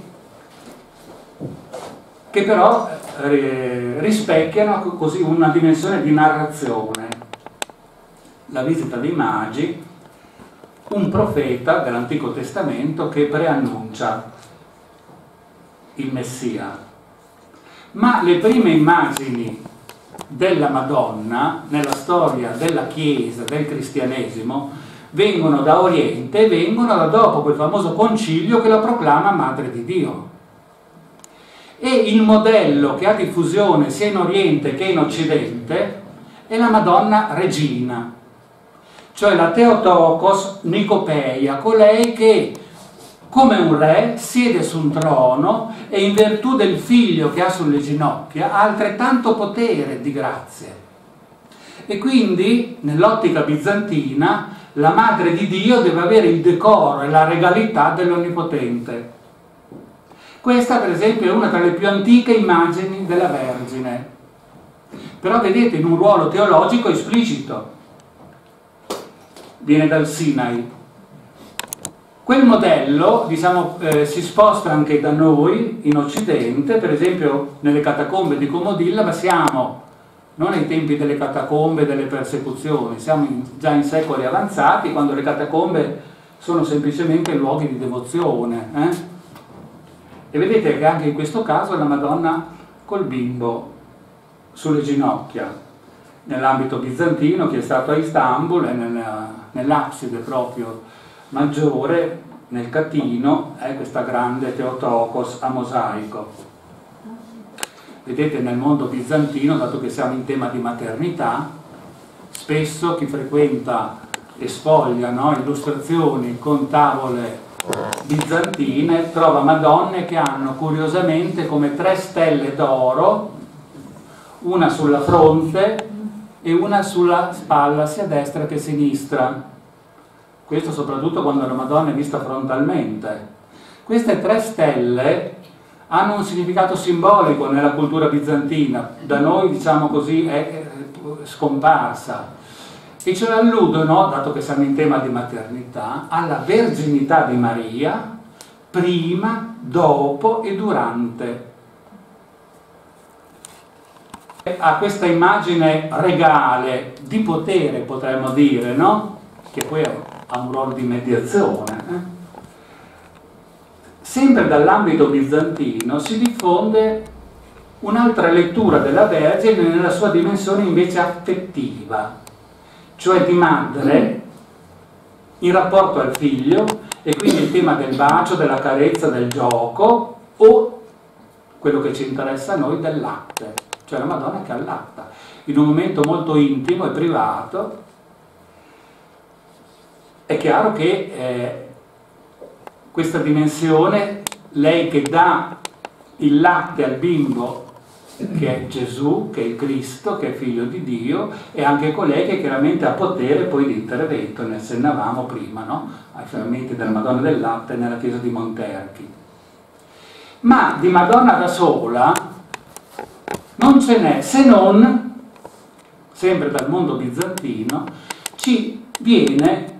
che però rispecchiano così una dimensione di narrazione. La visita dei magi, un profeta dell'Antico Testamento che preannuncia il Messia. Ma le prime immagini della Madonna nella storia della Chiesa, del cristianesimo, vengono da Oriente e vengono da dopo quel famoso concilio che la proclama Madre di Dio. E il modello che ha diffusione sia in Oriente che in Occidente è la Madonna Regina, cioè la Theotokos Nicopeia, colei che come un re siede su un trono e in virtù del figlio che ha sulle ginocchia ha altrettanto potere di grazie. E quindi nell'ottica bizantina la Madre di Dio deve avere il decoro e la regalità dell'Onnipotente. Questa per esempio è una tra le più antiche immagini della Vergine, però vedete in un ruolo teologico esplicito, viene dal Sinai. Quel modello, diciamo, si sposta anche da noi in Occidente, per esempio nelle catacombe di Comodilla, ma siamo non ai tempi delle catacombe, delle persecuzioni, siamo già in secoli avanzati, quando le catacombe sono semplicemente luoghi di devozione. E vedete che anche in questo caso la Madonna col bimbo sulle ginocchia, nell'ambito bizantino, che è stato a Istanbul, e nell'abside proprio maggiore, nel Catino, è questa grande Theotokos a mosaico. Vedete, nel mondo bizantino, dato che siamo in tema di maternità, spesso chi frequenta e sfoglia, no, illustrazioni con tavole bizantine trova Madonne che hanno curiosamente come 3 stelle d'oro, una sulla fronte e una sulla spalla sia destra che sinistra. Questo soprattutto quando la Madonna è vista frontalmente. Queste 3 stelle hanno un significato simbolico nella cultura bizantina, da noi diciamo così è scomparsa, e cioè alludono, dato che siamo in tema di maternità, alla verginità di Maria prima, dopo e durante. A questa immagine regale di potere, potremmo dire, no? Che poi ha un ruolo di mediazione. Sempre dall'ambito bizantino si diffonde un'altra lettura della Vergine nella sua dimensione invece affettiva, cioè di madre in rapporto al figlio, e quindi il tema del bacio, della carezza, del gioco, o quello che ci interessa a noi, del latte, cioè la Madonna che allatta in un momento molto intimo e privato. È chiaro che questa dimensione, lei che dà il latte al bimbo, che è Gesù, che è il Cristo, che è figlio di Dio, è anche colei che chiaramente ha potere poi di intervento, ne accennavamo prima, no? Ai frammenti della Madonna del Latte nella chiesa di Monterchi. Ma di Madonna da sola non ce n'è, se non, sempre dal mondo bizantino, ci viene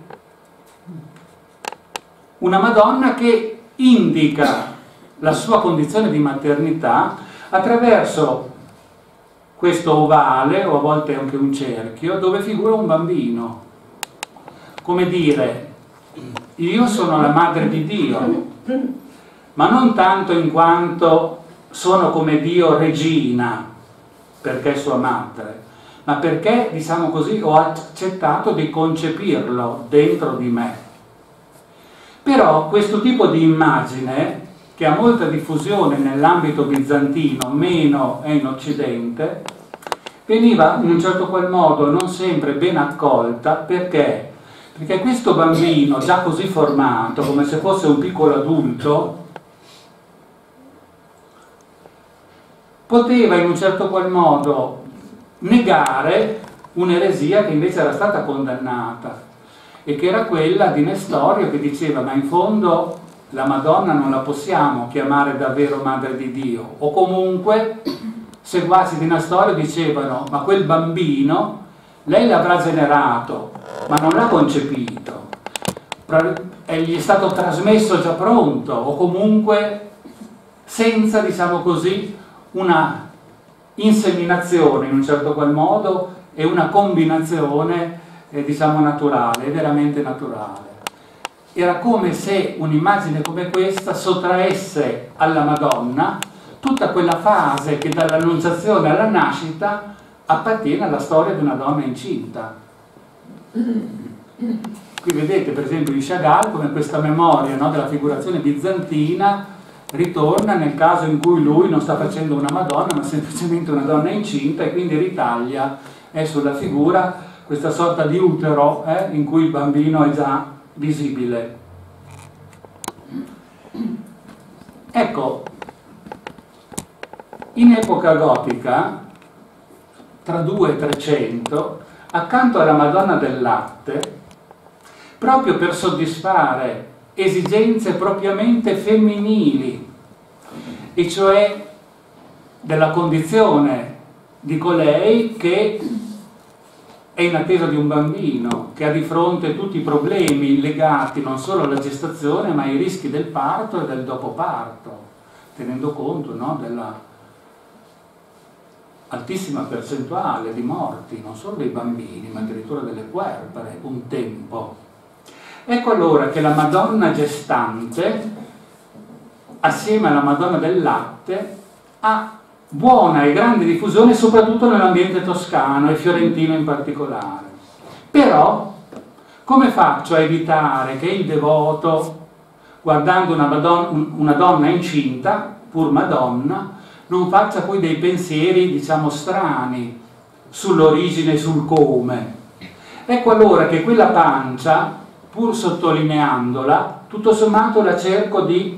una Madonna che indica la sua condizione di maternità attraverso questo ovale, o a volte anche un cerchio, dove figura un bambino. Come dire, io sono la madre di Dio, ma non tanto in quanto sono come Dio regina, perché è sua madre, ma perché, diciamo così, ho accettato di concepirlo dentro di me. Però questo tipo di immagine, che ha molta diffusione nell'ambito bizantino, meno è in Occidente, veniva in un certo qual modo non sempre ben accolta. Perché? Perché questo bambino, già così formato, come se fosse un piccolo adulto, poteva in un certo qual modo negare un'eresia che invece era stata condannata, e che era quella di Nestorio, che diceva: ma in fondo la Madonna non la possiamo chiamare davvero Madre di Dio. O comunque seguaci di Nestorio dicevano: ma quel bambino lei l'avrà generato, ma non l'ha concepito, gli è stato trasmesso già pronto, o comunque senza, diciamo così, una inseminazione in un certo qual modo e una combinazione diciamo naturale, veramente naturale. Era come se un'immagine come questa sottraesse alla Madonna tutta quella fase che dall'annunciazione alla nascita appartiene alla storia di una donna incinta. Qui vedete per esempio in Chagall come questa memoria, no, della figurazione bizantina ritorna nel caso in cui lui non sta facendo una Madonna ma semplicemente una donna incinta, e quindi ritaglia sulla figura questa sorta di utero in cui il bambino è già visibile. Ecco, in epoca gotica, tra 200 e 300, accanto alla Madonna del Latte, proprio per soddisfare esigenze propriamente femminili, e cioè della condizione di colei che è in attesa di un bambino, che ha di fronte tutti i problemi legati non solo alla gestazione ma ai rischi del parto e del dopoparto, tenendo conto, no, della altissima percentuale di morti, non solo dei bambini ma addirittura delle puerpere un tempo. Ecco allora che la Madonna gestante, assieme alla Madonna del Latte, ha buona e grande diffusione soprattutto nell'ambiente toscano e fiorentino in particolare. Però come faccio a evitare che il devoto, guardando una donna incinta, pur Madonna, non faccia poi dei pensieri, diciamo, strani sull'origine e sul come? Ecco allora che quella pancia, pur sottolineandola, tutto sommato la cerco di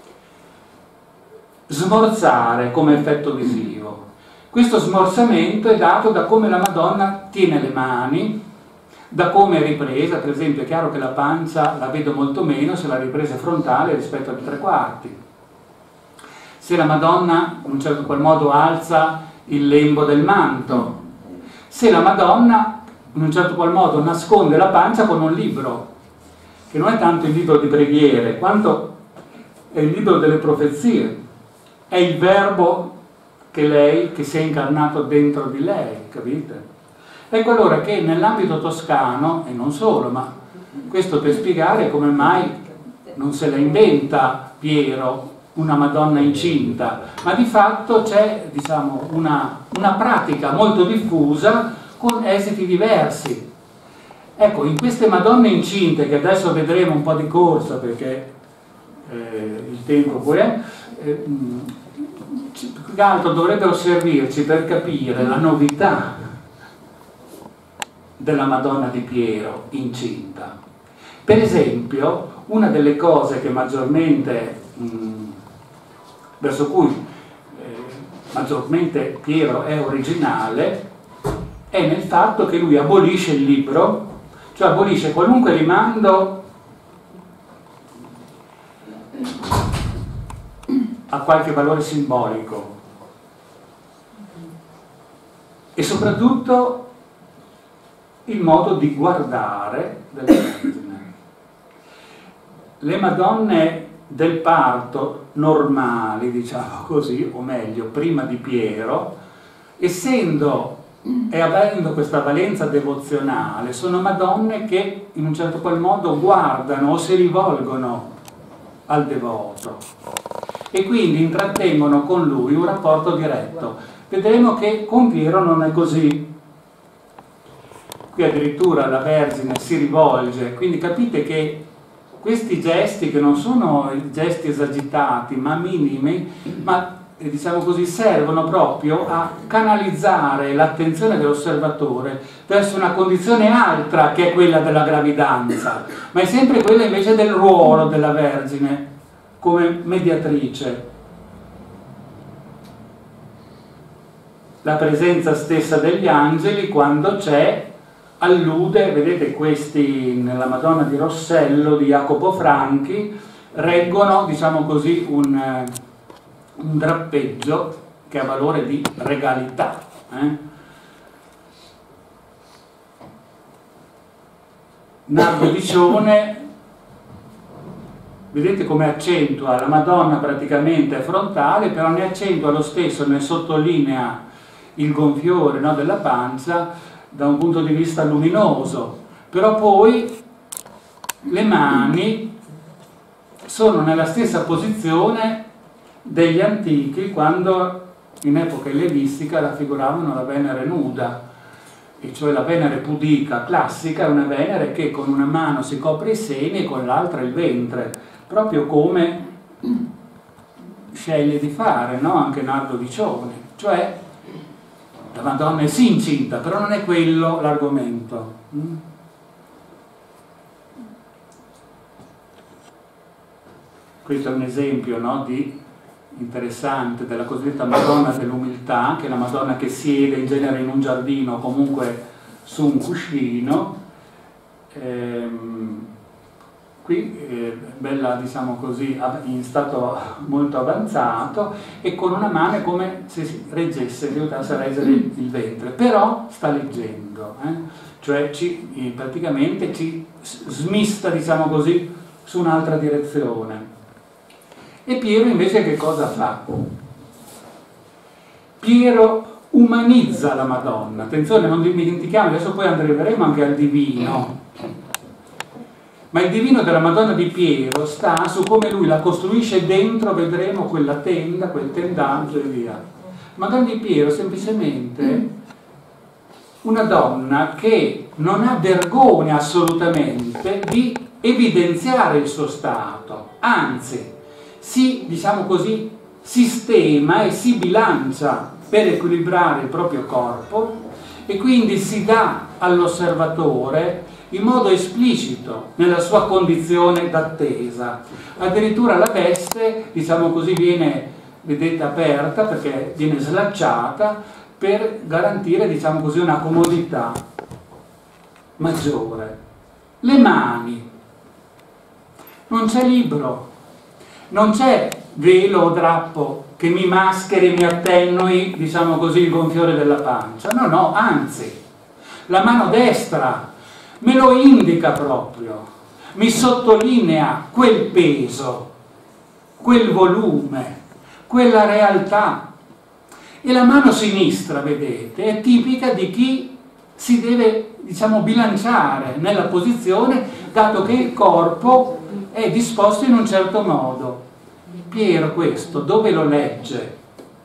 smorzare come effetto visivo. Questo smorzamento è dato da come la Madonna tiene le mani, da come è ripresa. Per esempio è chiaro che la pancia la vedo molto meno se la ripresa è frontale rispetto ai 3/4. Se la Madonna in un certo qual modo alza il lembo del manto, se la Madonna in un certo qual modo nasconde la pancia con un libro, che non è tanto il libro di preghiere, quanto è il libro delle profezie, è il verbo che si è incarnato dentro di lei, capite? Ecco allora che nell'ambito toscano, e non solo, ma questo per spiegare come mai non se la inventa Piero una Madonna incinta, ma di fatto c'è, diciamo, una pratica molto diffusa con esiti diversi. Ecco, in queste Madonne incinte, che adesso vedremo un po' di corsa perché il tempo poi è, più che altro dovrebbero servirci per capire la novità della Madonna di Piero incinta. Per esempio, una delle cose che maggiormente verso cui maggiormente Piero è originale è nel fatto che lui abolisce il libro, cioè abolisce qualunque rimando a qualche valore simbolico e soprattutto il modo di guardare della Vergine. Le Madonne del parto normali, diciamo così, o meglio, prima di Piero, essendo e avendo questa valenza devozionale, sono Madonne che in un certo qual modo guardano o si rivolgono al devoto e quindi intrattengono con lui un rapporto diretto. Vedremo che con Piero non è così. Qui addirittura la Vergine si rivolge, quindi capite che questi gesti, che non sono gesti esagitati ma minimi, ma diciamo così, servono proprio a canalizzare l'attenzione dell'osservatore verso una condizione altra che è quella della gravidanza, ma è sempre quella invece del ruolo della Vergine come mediatrice. La presenza stessa degli angeli, quando c'è, allude, vedete questi nella Madonna di Rossello di Jacopo Franchi, reggono, diciamo così, un drappeggio che ha valore di regalità. Nardo di Cione, vedete come accentua la Madonna praticamente frontale, però ne accentua lo stesso, ne sottolinea il gonfiore, no, della pancia da un punto di vista luminoso, però poi le mani sono nella stessa posizione degli antichi quando in epoca ellenistica raffiguravano la Venere nuda, e cioè la Venere pudica classica è una Venere che con una mano si copre i seni e con l'altra il ventre, proprio come sceglie di fare, no? Anche Nardo di Cione, cioè la Madonna è sì incinta, però non è quello l'argomento. Questo è un esempio, no, di interessante della cosiddetta Madonna dell'umiltà, che è la Madonna che siede in genere in un giardino o comunque su un cuscino. Qui bella, diciamo così, in stato molto avanzato, e con una mano è come se si reggesse, si aiutasse a reggere il ventre, però sta leggendo, cioè praticamente ci smista, diciamo così, su un'altra direzione. E Piero invece che cosa fa? Piero umanizza la Madonna. Attenzione, non dimentichiamo, adesso poi arriveremo anche al divino, ma il divino della Madonna di Piero sta su come lui la costruisce dentro, vedremo quella tenda, quel tendaggio e via. Madonna di Piero è semplicemente una donna che non ha vergogna assolutamente di evidenziare il suo stato, anzi si, diciamo così, sistema e si bilancia per equilibrare il proprio corpo, e quindi si dà all'osservatore in modo esplicito nella sua condizione d'attesa. Addirittura la veste, diciamo così, viene, vedete, aperta perché viene slacciata per garantire, diciamo così, una comodità maggiore. Le mani, non c'è libro, non c'è velo o drappo che mi mascheri e mi attennui, diciamo così, il gonfiore della pancia. No, no, anzi, la mano destra me lo indica proprio, mi sottolinea quel peso, quel volume, quella realtà. E la mano sinistra, vedete, è tipica di chi si deve, diciamo, bilanciare nella posizione, dato che il corpo è disposto in un certo modo. Piero questo dove lo legge?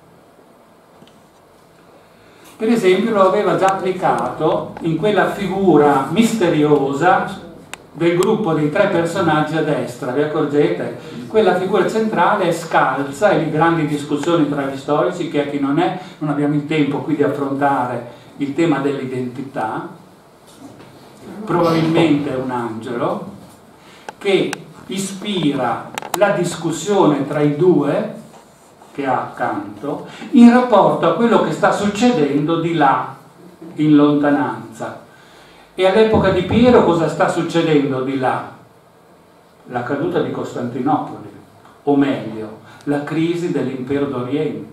Per esempio lo aveva già applicato in quella figura misteriosa del gruppo dei 3 personaggi a destra, vi accorgete? Quella figura centrale è scalza, e le grandi discussioni tra gli storici, che a chi non è, non abbiamo il tempo qui di affrontare il tema dell'identità. Probabilmente è un angelo che ispira la discussione tra i due che ha accanto in rapporto a quello che sta succedendo di là, in lontananza. E all'epoca di Piero cosa sta succedendo di là? La caduta di Costantinopoli, o meglio, la crisi dell'impero d'Oriente.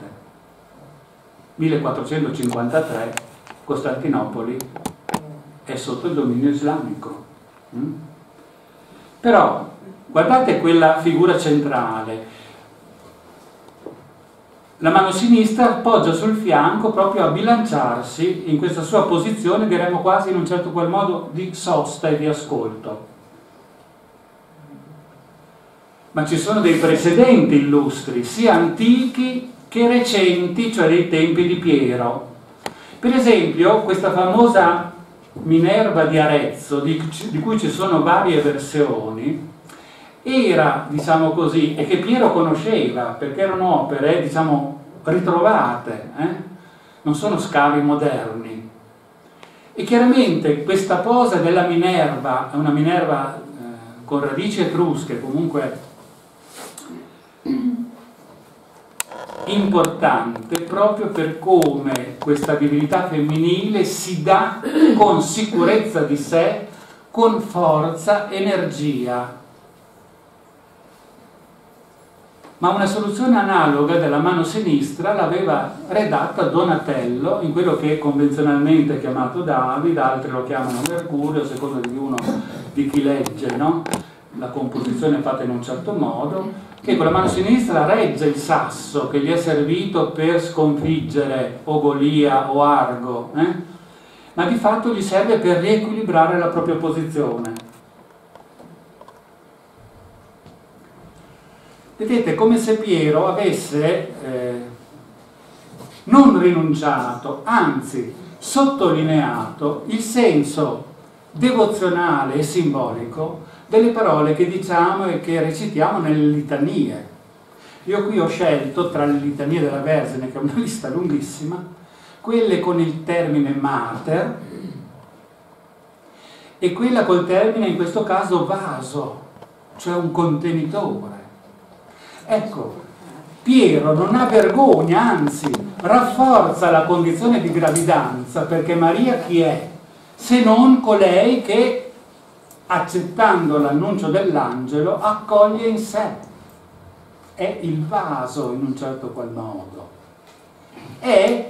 1453, Costantinopoli è sotto il dominio islamico. Però guardate quella figura centrale. La mano sinistra appoggia sul fianco proprio a bilanciarsi in questa sua posizione, diremmo quasi in un certo qual modo di sosta e di ascolto. Ma ci sono dei precedenti illustri, sia antichi che recenti, cioè dei tempi di Piero. Per esempio, questa famosa Minerva di Arezzo, di cui ci sono varie versioni, era, diciamo così, e che Piero conosceva, perché erano opere, diciamo, ritrovate, non sono scavi moderni. E chiaramente questa posa della Minerva, è una Minerva con radici etrusche, comunque importante, proprio per come questa divinità femminile si dà con sicurezza di sé, con forza, energia. Ma una soluzione analoga della mano sinistra l'aveva redatta Donatello in quello che è convenzionalmente chiamato Davide, altri lo chiamano Mercurio, a seconda di chi legge, no? La composizione è fatta in un certo modo, che con la mano sinistra regge il sasso che gli è servito per sconfiggere o Golia o Argo, ma di fatto gli serve per riequilibrare la propria posizione. Vedete, come se Piero avesse non rinunciato, anzi sottolineato il senso devozionale e simbolico delle parole che diciamo e che recitiamo nelle litanie. Io qui ho scelto tra le litanie della Vergine, che è una lista lunghissima, quelle con il termine mater e quella col termine, in questo caso, vaso, cioè un contenitore. Ecco, Piero non ha vergogna, anzi rafforza la condizione di gravidanza, perché Maria chi è? Se non colei che, accettando l'annuncio dell'angelo, accoglie in sé. È il vaso in un certo qual modo. E,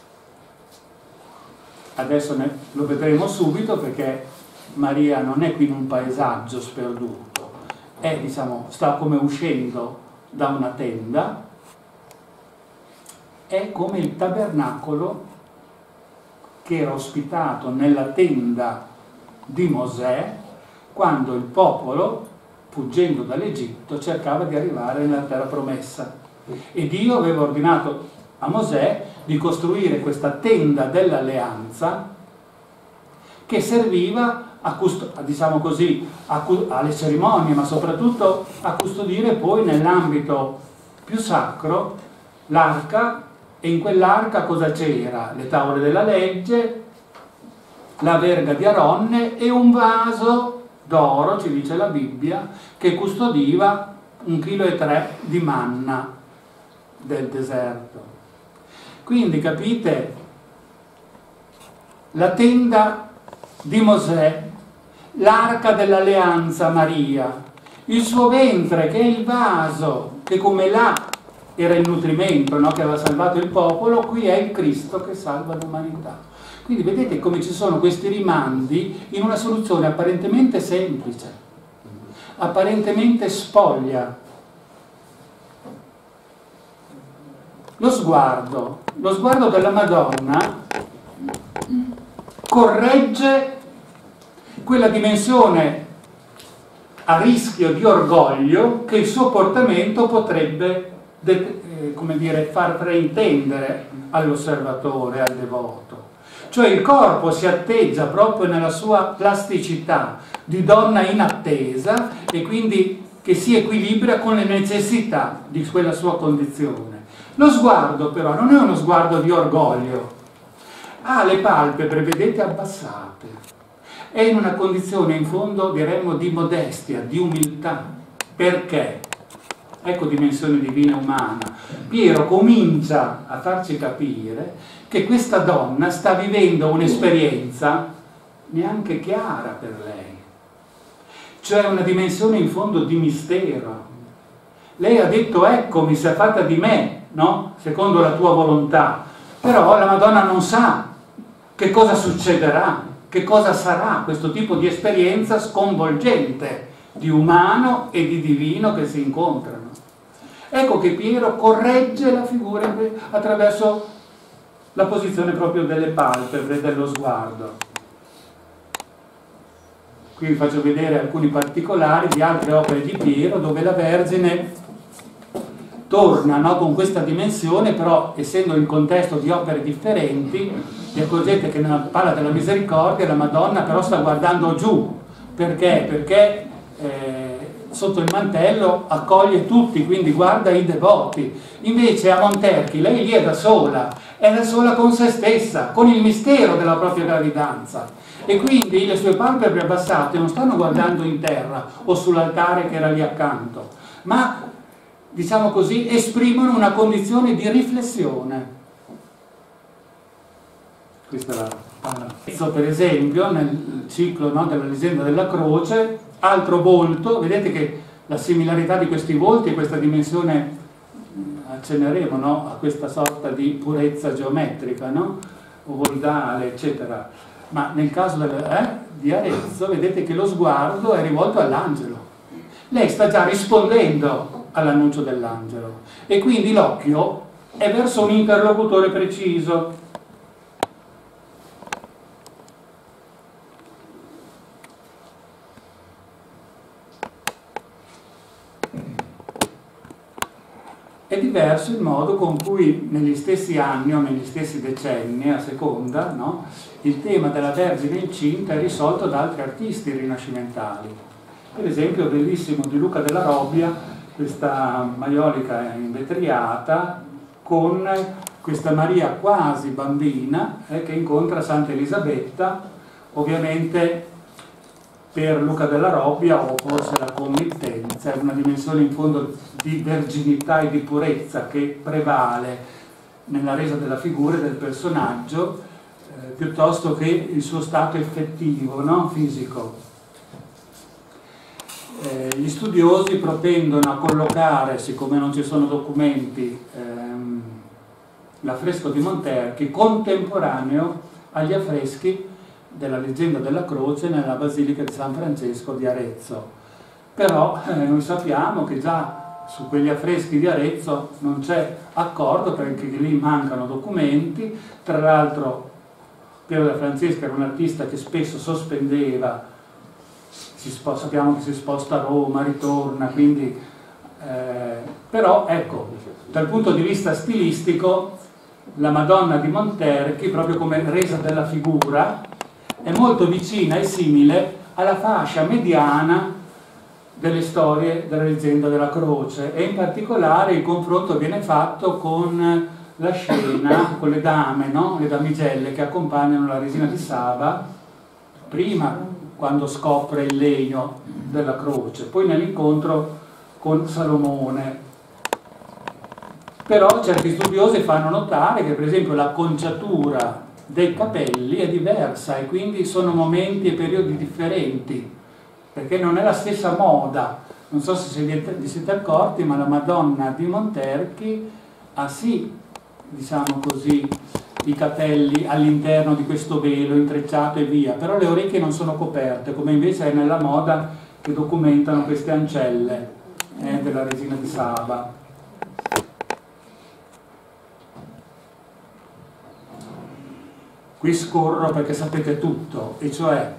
adesso lo vedremo subito perché Maria non è qui in un paesaggio sperduto, è, diciamo, sta come uscendo da una tenda, è come il tabernacolo che era ospitato nella tenda di Mosè quando il popolo, fuggendo dall'Egitto, cercava di arrivare nella terra promessa. E Dio aveva ordinato a Mosè di costruire questa tenda dell'alleanza che serviva diciamo così, alle cerimonie, ma soprattutto a custodire poi nell'ambito più sacro l'arca. E in quell'arca cosa c'era? Le tavole della legge, la verga di Aronne e un vaso d'oro, ci dice la Bibbia, che custodiva 1,3 kg di manna del deserto. Quindi capite, la tenda di Mosè, l'arca dell'alleanza Maria, il suo ventre che è il vaso, che come là era il nutrimento, no? Che aveva salvato il popolo, qui è il Cristo che salva l'umanità. Quindi vedete come ci sono questi rimandi in una soluzione apparentemente semplice, apparentemente spoglia. Lo sguardo della Madonna corregge quella dimensione a rischio di orgoglio che il suo portamento potrebbe come dire, far fraintendere all'osservatore, al devoto. Cioè il corpo si atteggia proprio nella sua plasticità di donna in attesa e quindi che si equilibra con le necessità di quella sua condizione. Lo sguardo però non è uno sguardo di orgoglio, ha le palpebre, vedete, abbassate, è in una condizione in fondo diremmo di modestia, di umiltà. Perché? Ecco dimensione divina e umana. Piero comincia a farci capire che questa donna sta vivendo un'esperienza neanche chiara per lei, cioè una dimensione in fondo di mistero. Lei ha detto eccomi, sia fatta di me, no? Secondo la tua volontà, però la Madonna non sa che cosa succederà, che cosa sarà questo tipo di esperienza sconvolgente di umano e di divino che si incontrano. Ecco che Piero corregge la figura attraverso la posizione proprio delle palpebre, dello sguardo. Qui vi faccio vedere alcuni particolari di altre opere di Piero dove la Vergine torna, no, con questa dimensione, però essendo in contesto di opere differenti, vi accorgete che nella Palla della Misericordia la Madonna però sta guardando giù. Perché? Perché sotto il mantello accoglie tutti, quindi guarda i devoti. Invece a Monterchi lei lì è da sola con se stessa, con il mistero della propria gravidanza, e quindi le sue palpebre abbassate non stanno guardando in terra o sull'altare che era lì accanto, ma diciamo così esprimono una condizione di riflessione. Questa è la per esempio nel ciclo, no, della leggenda della croce, altro volto, vedete che la similarità di questi volti e questa dimensione, accenneremo, no, a questa sorta di purezza geometrica, no, ovoidale, eccetera, ma nel caso di Arezzo vedete che lo sguardo è rivolto all'angelo, lei sta già rispondendo all'annuncio dell'angelo e quindi l'occhio è verso un interlocutore preciso. È diverso il modo con cui negli stessi anni o negli stessi decenni, a seconda, no, il tema della Vergine incinta è risolto da altri artisti rinascimentali. Per esempio, bellissimo di Luca della Robbia, questa maiolica invetriata con questa Maria quasi bambina che incontra Santa Elisabetta. Ovviamente per Luca della Robbia, o forse la committenza, è una dimensione in fondo di verginità e di purezza che prevale nella resa della figura e del personaggio, piuttosto che il suo stato effettivo, no? Fisico. Gli studiosi propendono a collocare, siccome non ci sono documenti, l'affresco di Monterchi contemporaneo agli affreschi della leggenda della croce nella Basilica di San Francesco di Arezzo. Però noi sappiamo che già su quegli affreschi di Arezzo non c'è accordo, perché lì mancano documenti. Tra l'altro Piero da Francesca era un artista che spesso sospendeva, sappiamo che si sposta a Roma, ritorna, quindi però ecco, dal punto di vista stilistico la Madonna di Monterchi, proprio come resa della figura, è molto vicina e simile alla fascia mediana delle storie della leggenda della croce, e in particolare il confronto viene fatto con la scena con le dame, no? Le damigelle che accompagnano la Regina di Saba, prima quando scopre il legno della croce, poi nell'incontro con Salomone. Però certi studiosi fanno notare che per esempio la conciatura dei capelli è diversa, e quindi sono momenti e periodi differenti, perché non è la stessa moda. Non so se vi siete accorti, ma la Madonna di Monterchi ha sì, diciamo così, i capelli all'interno di questo velo intrecciato e via, però le orecchie non sono coperte, come invece è nella moda che documentano queste ancelle della Regina di Saba. Qui scorro perché sapete tutto, e cioè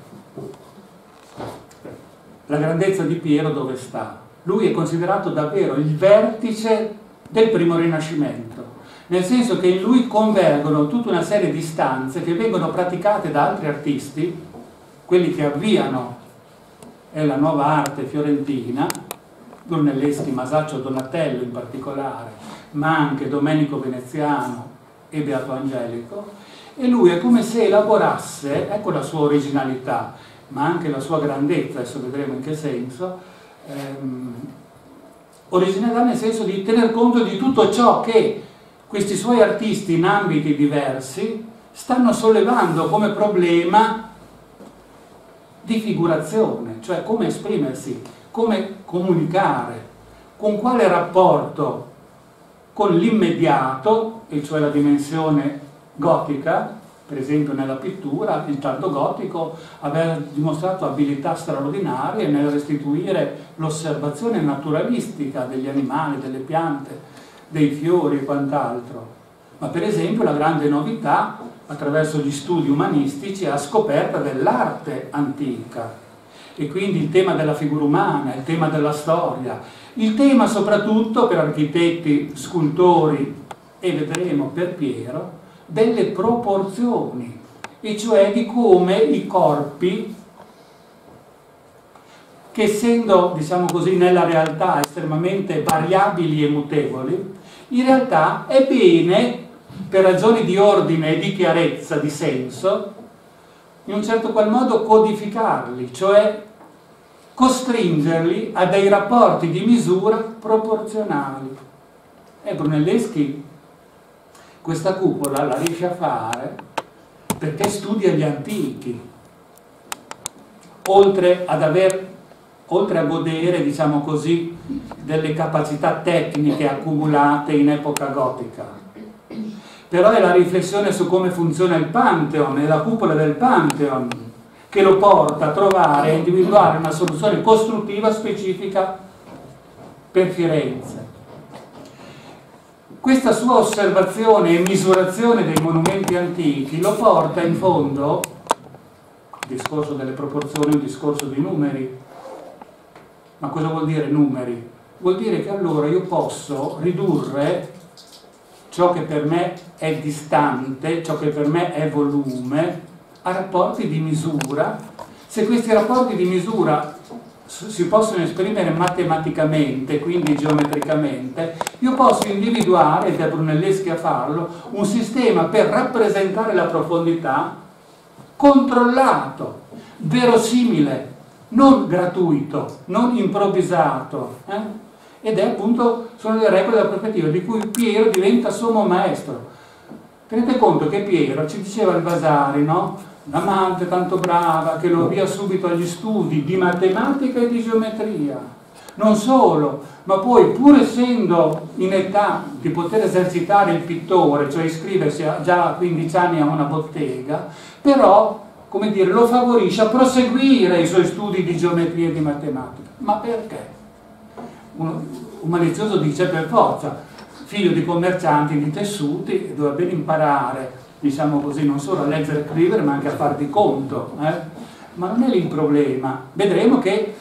la grandezza di Piero dove sta? Lui è considerato davvero il vertice del primo Rinascimento, nel senso che in lui convergono tutta una serie di stanze che vengono praticate da altri artisti, quelli che avviano la nuova arte fiorentina, Brunelleschi, Masaccio, Donatello in particolare, ma anche Domenico Veneziano e Beato Angelico. E lui è come se elaborasse, ecco la sua originalità, ma anche la sua grandezza, adesso vedremo in che senso, originalità nel senso di tener conto di tutto ciò che questi suoi artisti in ambiti diversi stanno sollevando come problema di figurazione, cioè come esprimersi, come comunicare, con quale rapporto con l'immediato, e cioè la dimensione gotica. Per esempio nella pittura il tardo gotico aveva dimostrato abilità straordinarie nel restituire l'osservazione naturalistica degli animali, delle piante, dei fiori e quant'altro. Ma per esempio la grande novità attraverso gli studi umanistici è la scoperta dell'arte antica, e quindi il tema della figura umana, il tema della storia, il tema soprattutto per architetti, scultori e vedremo per Piero delle proporzioni, e cioè di come i corpi che essendo, diciamo così, nella realtà estremamente variabili e mutevoli, in realtà è bene, per ragioni di ordine e di chiarezza, di senso, in un certo qual modo codificarli, cioè costringerli a dei rapporti di misura proporzionali. E Brunelleschi questa cupola la riesce a fare perché studia gli antichi, oltre a godere, diciamo così, delle capacità tecniche accumulate in epoca gotica. Però è la riflessione su come funziona il Pantheon, è la cupola del Pantheon che lo porta a trovare e individuare una soluzione costruttiva specifica per Firenze. Questa sua osservazione e misurazione dei monumenti antichi lo porta in fondo, il discorso delle proporzioni è un discorso di numeri. Ma cosa vuol dire numeri? Vuol dire che allora io posso ridurre ciò che per me è distante, ciò che per me è volume, a rapporti di misura. Se questi rapporti di misura si possono esprimere matematicamente, quindi geometricamente, io posso individuare, ed è Brunelleschi a farlo, un sistema per rappresentare la profondità controllato, verosimile, non gratuito, non improvvisato, ed è appunto, sono le regole della prospettiva di cui Piero diventa sommo maestro. Tenete conto che Piero, ci diceva il Vasari, no? L'amante tanto brava che lo avvia subito agli studi di matematica e di geometria. Non solo, ma poi pur essendo in età di poter esercitare il pittore, cioè iscriversi già a 15 anni a una bottega, però, come dire, lo favorisce a proseguire i suoi studi di geometria e di matematica. Ma perché? Un malizioso dice per forza, figlio di commercianti di tessuti, doveva ben imparare, diciamo così, non solo a leggere e scrivere, ma anche a far di conto. Ma non è lì il problema. Vedremo che,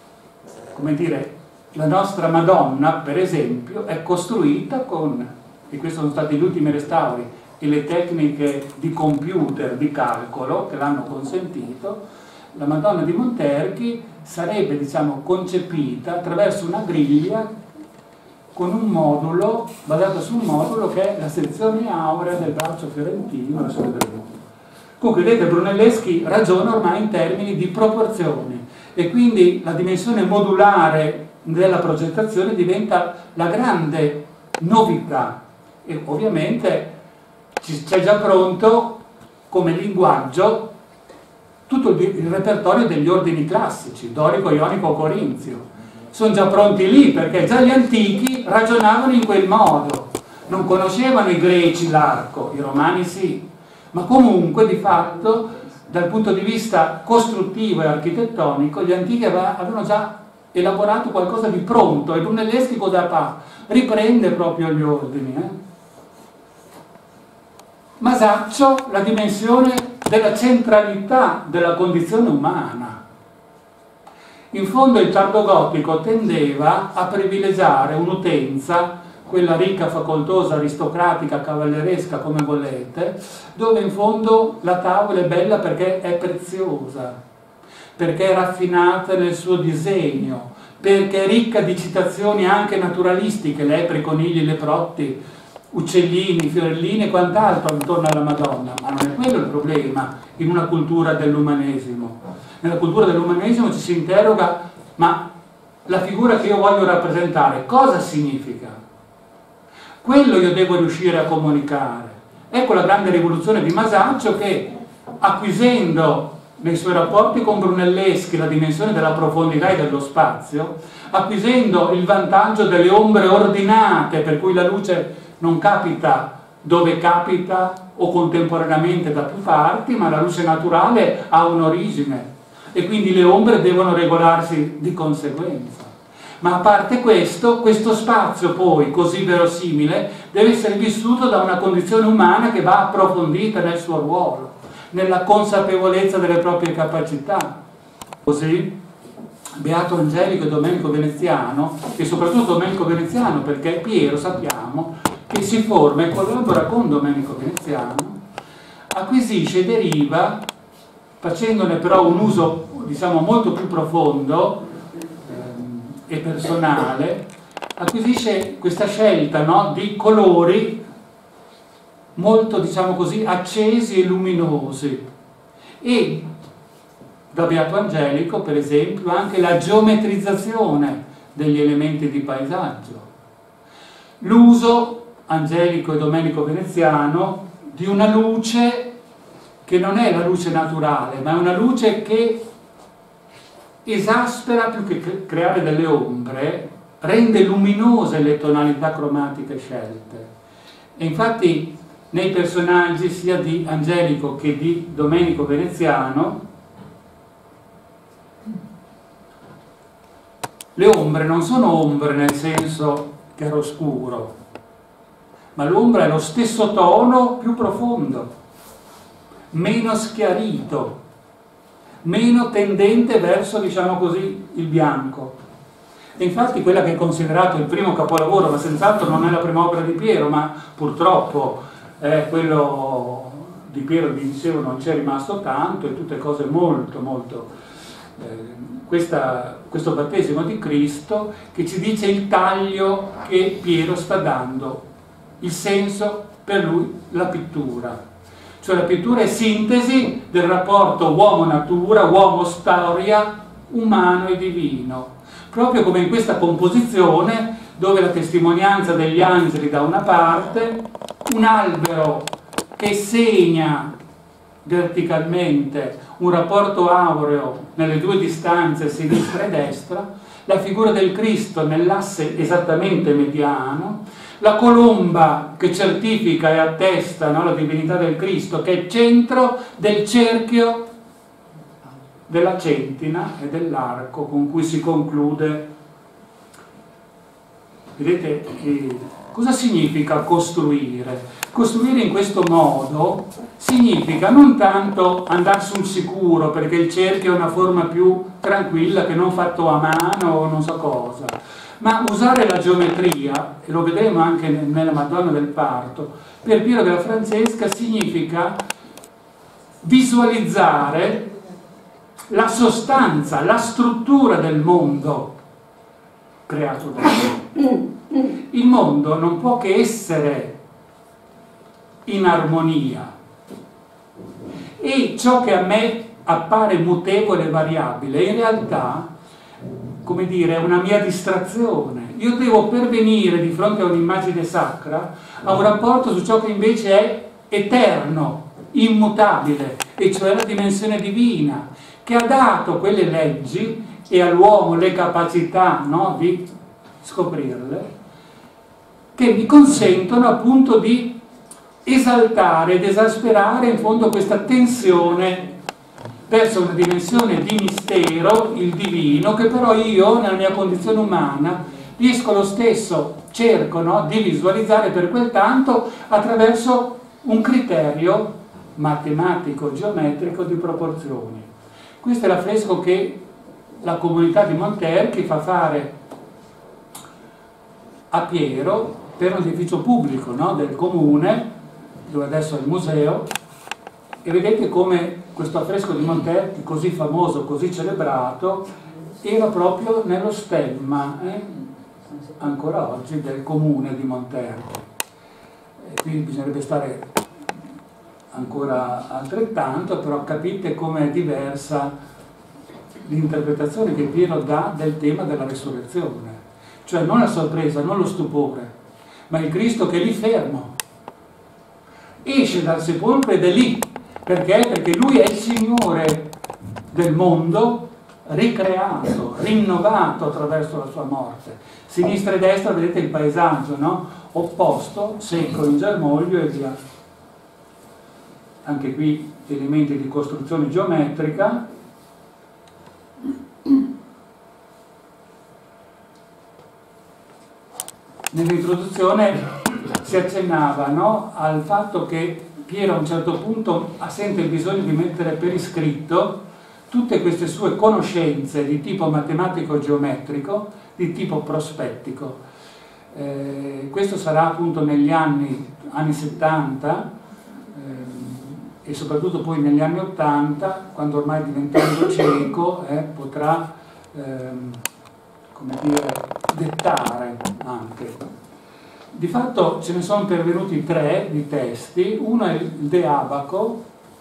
come dire, la nostra Madonna, per esempio, è costruita con, e questi sono stati gli ultimi restauri, e le tecniche di computer, di calcolo, che l'hanno consentito, la Madonna di Monterchi sarebbe, diciamo, concepita attraverso una griglia con un modulo, basato su un modulo che è la sezione aurea del braccio fiorentino. Comunque, vedete, Brunelleschi ragiona ormai in termini di proporzioni e quindi la dimensione modulare della progettazione diventa la grande novità e ovviamente c'è già pronto come linguaggio tutto il repertorio degli ordini classici, dorico, ionico, corinzio. Sono già pronti lì perché già gli antichi ragionavano in quel modo. Non conoscevano i greci l'arco, i romani sì, ma comunque di fatto dal punto di vista costruttivo e architettonico gli antichi avevano già elaborato qualcosa di pronto e Brunelleschi cosa fa? Riprende proprio gli ordini. Masaccio la dimensione della centralità della condizione umana. In fondo il tardo gotico tendeva a privilegiare un'utenza, quella ricca, facoltosa, aristocratica, cavalleresca, come volete, dove in fondo la tavola è bella perché è preziosa, perché è raffinata nel suo disegno, perché è ricca di citazioni anche naturalistiche, lepri, conigli, leprotti, uccellini, fiorellini e quant'altro intorno alla Madonna. Ma non è quello il problema in una cultura dell'umanesimo. Nella cultura dell'umanesimo ci si interroga, ma la figura che io voglio rappresentare cosa significa? Quello io devo riuscire a comunicare. Ecco la grande rivoluzione di Masaccio che, acquisendo nei suoi rapporti con Brunelleschi la dimensione della profondità e dello spazio, acquisendo il vantaggio delle ombre ordinate, per cui la luce non capita dove capita o contemporaneamente da più parti, ma la luce naturale ha un'origine e quindi le ombre devono regolarsi di conseguenza. Ma a parte questo spazio poi così verosimile deve essere vissuto da una condizione umana che va approfondita nel suo ruolo, nella consapevolezza delle proprie capacità. Così Beato Angelico e Domenico Veneziano, e soprattutto Domenico Veneziano, perché Piero sappiamo che si forma e collabora con Domenico Veneziano, acquisisce e deriva, facendone però un uso diciamo molto più profondo, e personale, acquisisce questa scelta, no, di colori molto, diciamo così, accesi e luminosi, e da Beato Angelico, per esempio, anche la geometrizzazione degli elementi di paesaggio, l'uso Angelico e Domenico Veneziano di una luce che non è la luce naturale, ma è una luce che esaspera più che creare delle ombre, rende luminose le tonalità cromatiche scelte. E infatti nei personaggi sia di Angelico che di Domenico Veneziano le ombre non sono ombre nel senso chiaroscuro, ma l'ombra è lo stesso tono più profondo, meno schiarito, meno tendente verso, diciamo così, il bianco. E infatti quella che è considerato il primo capolavoro, ma senz'altro non è la prima opera di Piero, ma purtroppo quello di Piero, vi dicevo, non c'è rimasto tanto, e tutte cose molto molto questo battesimo di Cristo, che ci dice il taglio che Piero sta dando, il senso per lui la pittura, cioè la pittura è sintesi del rapporto uomo-natura, uomo-storia, umano e divino, proprio come in questa composizione dove la testimonianza degli angeli da una parte, un albero che segna verticalmente un rapporto aureo nelle due distanze sinistra e destra, la figura del Cristo nell'asse esattamente mediano, la colomba che certifica e attesta, no, la divinità del Cristo, che è centro del cerchio della centina e dell'arco con cui si conclude. Vedete cosa significa costruire? Costruire in questo modo significa non tanto andare sul sicuro, perché il cerchio è una forma più tranquilla che non fatto a mano o non so cosa, ma usare la geometria, e lo vedremo anche nella Madonna del Parto, per Piero della Francesca significa visualizzare la sostanza, la struttura del mondo creato da Dio. Il mondo non può che essere in armonia, e ciò che a me appare mutevole e variabile in realtà, come dire, è una mia distrazione. Io devo pervenire di fronte a un'immagine sacra a un rapporto su ciò che invece è eterno, immutabile, e cioè la dimensione divina, che ha dato quelle leggi e all'uomo le capacità, no, di scoprirle, che mi consentono appunto di esaltare ed esasperare in fondo questa tensione verso una dimensione di mistero, il divino, che però io, nella mia condizione umana, riesco lo stesso, cerco, no, di visualizzare per quel tanto attraverso un criterio matematico, geometrico di proporzioni. Questo è l'affresco che la comunità di Monterchi fa fare a Piero per un edificio pubblico, no, del comune, dove adesso è il museo, e vedete come questo affresco di Monterchi, così famoso, così celebrato, era proprio nello stemma, ancora oggi, del comune di Monterchi. E quindi bisognerebbe stare ancora altrettanto, però capite com'è diversa l'interpretazione che Piero dà del tema della resurrezione, cioè non la sorpresa, non lo stupore, ma il Cristo che è lì fermo, esce dal sepolcro ed è lì. Perché? Perché lui è il Signore del mondo, ricreato, rinnovato attraverso la sua morte. Sinistra e destra, vedete il paesaggio, no? Opposto, secco in germoglio e via. Anche qui elementi di costruzione geometrica. Nell'introduzione si accennava, no, al fatto che Piero a un certo punto sente il bisogno di mettere per iscritto tutte queste sue conoscenze di tipo matematico-geometrico, di tipo prospettico. Questo sarà appunto negli anni 70 e soprattutto poi negli anni 80, quando ormai diventando cieco potrà come dire, dettare anche. Di fatto ce ne sono pervenuti 3 di testi. Uno è il De Abaco,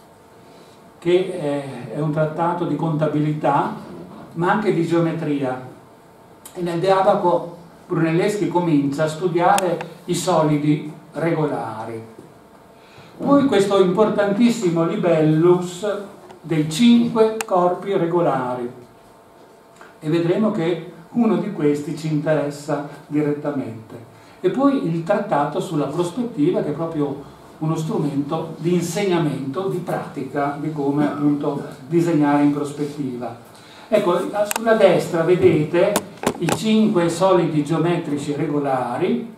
che è un trattato di contabilità, ma anche di geometria. E nel De Abaco Brunelleschi comincia a studiare i solidi regolari. Poi questo importantissimo libellus dei 5 corpi regolari, e vedremo che uno di questi ci interessa direttamente. E poi il trattato sulla prospettiva, che è proprio uno strumento di insegnamento, di pratica, di come appunto disegnare in prospettiva. Ecco, sulla destra vedete i 5 solidi geometrici regolari,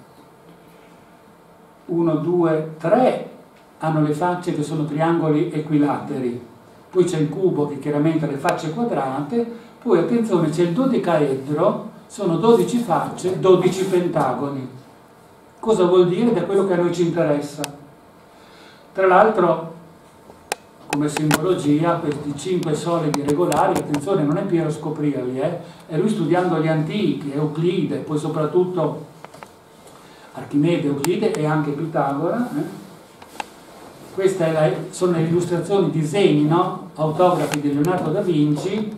1, 2, 3 hanno le facce che sono triangoli equilateri, poi c'è il cubo che chiaramente ha le facce quadrate, poi attenzione c'è il dodecaedro, sono 12 facce, 12 pentagoni. Cosa vuol dire? Da quello che a noi ci interessa. Tra l'altro, come simbologia, questi 5 solidi regolari, attenzione, non è Piero a scoprirli, è lui studiando gli antichi, Euclide, poi soprattutto Archimede, Euclide e anche Pitagora. Queste sono le illustrazioni, disegni, no? Autografi di Leonardo da Vinci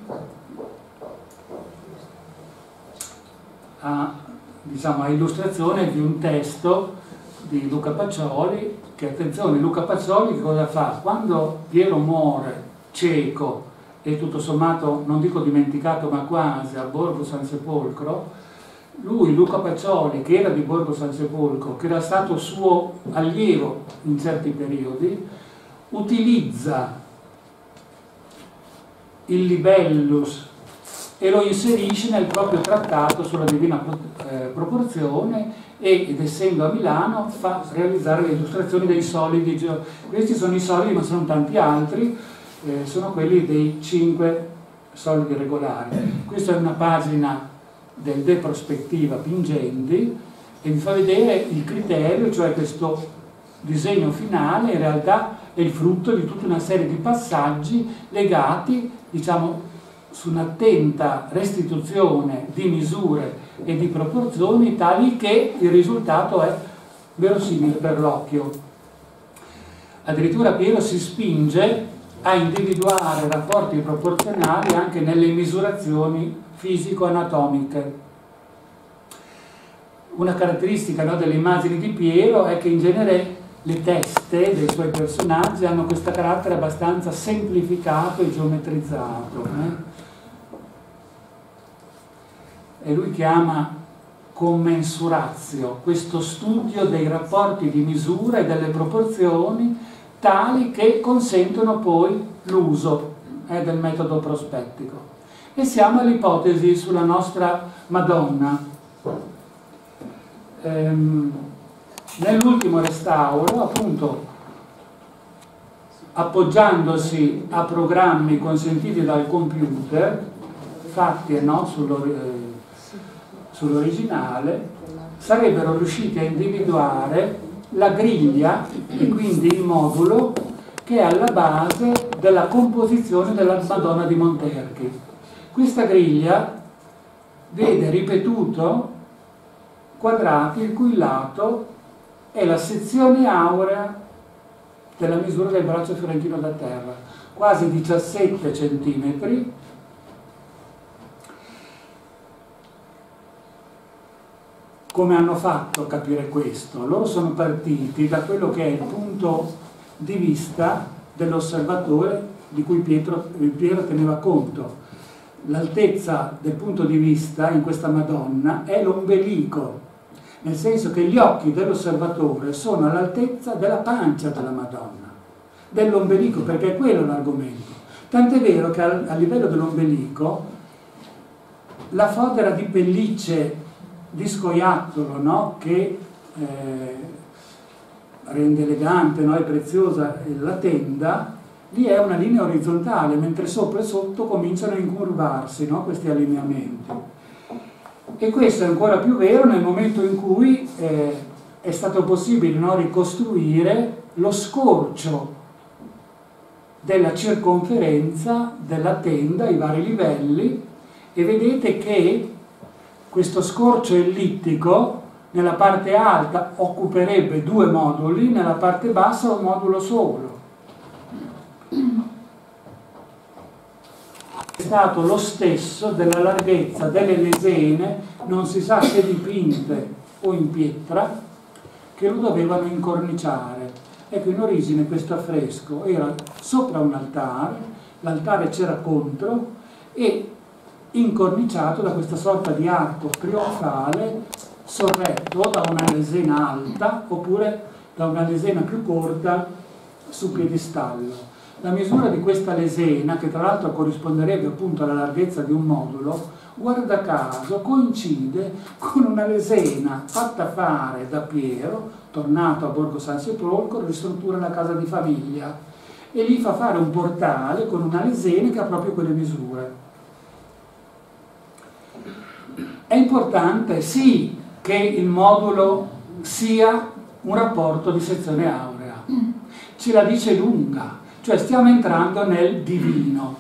a illustrazione di un testo di Luca Pacioli, che attenzione, Luca Pacioli che cosa fa? Quando Piero muore cieco e tutto sommato, non dico dimenticato ma quasi, a Borgo San Sepolcro, lui, Luca Pacioli, che era di Borgo San Sepolcro, che era stato suo allievo in certi periodi, utilizza il libellus e lo inserisce nel proprio trattato sulla divina proporzione, ed essendo a Milano fa realizzare le illustrazioni dei solidi. Questi sono i solidi, ma sono tanti altri, sono quelli dei 5 solidi regolari. Questa è una pagina del De Prospettiva Pingenti e vi fa vedere il criterio, cioè questo disegno finale in realtà è il frutto di tutta una serie di passaggi legati, diciamo, su un'attenta restituzione di misure e di proporzioni tali che il risultato è verosimile per l'occhio. Addirittura Piero si spinge a individuare rapporti proporzionali anche nelle misurazioni fisico-anatomiche. Una caratteristica, no, delle immagini di Piero è che in genere le teste dei suoi personaggi hanno questo carattere abbastanza semplificato e geometrizzato. E lui chiama commensuratio questo studio dei rapporti di misura e delle proporzioni tali che consentono poi l'uso del metodo prospettico. E siamo all'ipotesi sulla nostra Madonna. Nell'ultimo restauro, appunto, appoggiandosi a programmi consentiti dal computer, fatti sull'originale, sarebbero riusciti a individuare la griglia e quindi il modulo che è alla base della composizione della Madonna di Monterchi. Questa griglia vede ripetuto quadrati il cui lato è la sezione aurea della misura del braccio fiorentino da terra, quasi 17 centimetri. Come hanno fatto a capire questo? Loro sono partiti da quello che è il punto di vista dell'osservatore di cui Piero teneva conto. L'altezza del punto di vista in questa Madonna è l'ombelico, nel senso che gli occhi dell'osservatore sono all'altezza della pancia della Madonna, dell'ombelico, perché è quello l'argomento. Tant'è vero che a livello dell'ombelico la fodera di pellicce di scoiattolo, no? Che rende elegante, no? E preziosa la tenda, lì è una linea orizzontale, mentre sopra e sotto cominciano a incurvarsi, no? Questi allineamenti. E questo è ancora più vero nel momento in cui è stato possibile, no? Ricostruire lo scorcio della circonferenza della tenda, i vari livelli, e vedete che Questo scorcio ellittico nella parte alta occuperebbe 2 moduli, nella parte bassa un modulo solo. È stato lo stesso della larghezza delle lesene, non si sa se dipinte o in pietra, che lo dovevano incorniciare. Ecco, in origine questo affresco era sopra un altare, l'altare c'era contro e incorniciato da questa sorta di arco trionfale sorretto da una lesena alta oppure da una lesena più corta su piedistallo. La misura di questa lesena, che tra l'altro corrisponderebbe appunto alla larghezza di un modulo, guarda caso coincide con una lesena fatta fare da Piero, tornato a Borgo San Sepolcro, ristruttura la casa di famiglia e gli fa fare un portale con una lesena che ha proprio quelle misure. È importante sì che il modulo sia un rapporto di sezione aurea, ce la dice lunga, cioè stiamo entrando nel divino.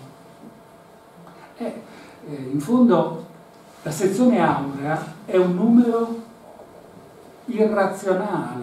In fondo la sezione aurea è un numero irrazionale,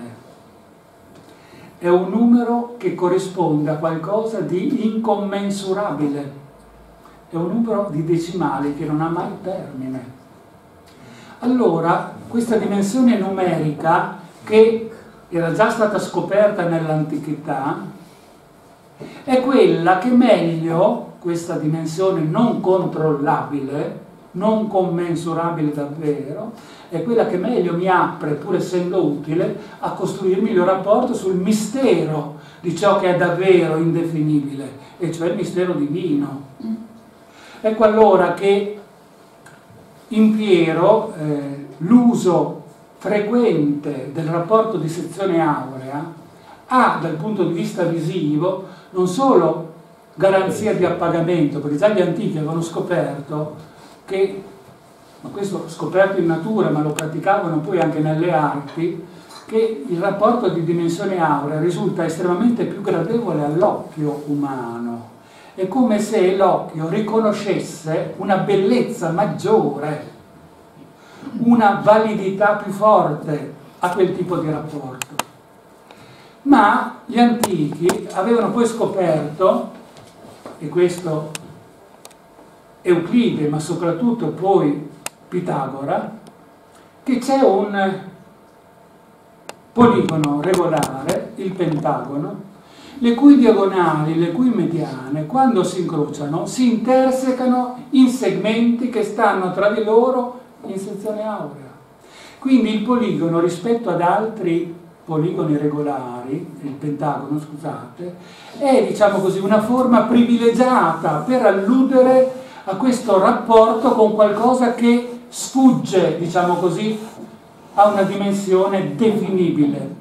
è un numero che corrisponde a qualcosa di incommensurabile, è un numero di decimali che non ha mai termine. Allora questa dimensione numerica, che era già stata scoperta nell'antichità, è quella che meglio, questa dimensione non controllabile, non commensurabile davvero, è quella che meglio mi apre, pur essendo utile, a costruirmi il rapporto sul mistero di ciò che è davvero indefinibile, e cioè il mistero divino. Ecco allora che in Piero l'uso frequente del rapporto di sezione aurea ha, dal punto di vista visivo, non solo garanzia di appagamento, perché già gli antichi avevano scoperto che, ma questo scoperto in natura, ma lo praticavano poi anche nelle arti, che il rapporto di dimensione aurea risulta estremamente più gradevole all'occhio umano. È come se l'occhio riconoscesse una bellezza maggiore, una validità più forte a quel tipo di rapporto. Ma gli antichi avevano poi scoperto, e questo Euclide, ma soprattutto poi Pitagora, che c'è un poligono regolare, il pentagono, le cui diagonali, le cui mediane, quando si incrociano, si intersecano in segmenti che stanno tra di loro in sezione aurea. Quindi il poligono, rispetto ad altri poligoni regolari, il pentagono, scusate, è, diciamo così, una forma privilegiata per alludere a questo rapporto con qualcosa che sfugge, diciamo così, a una dimensione definibile.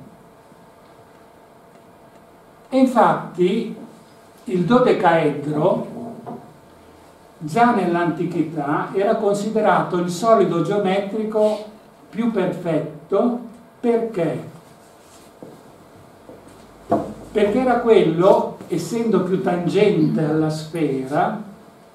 E infatti il dodecaedro già nell'antichità era considerato il solido geometrico più perfetto. Perché? Perché era quello, essendo più tangente alla sfera,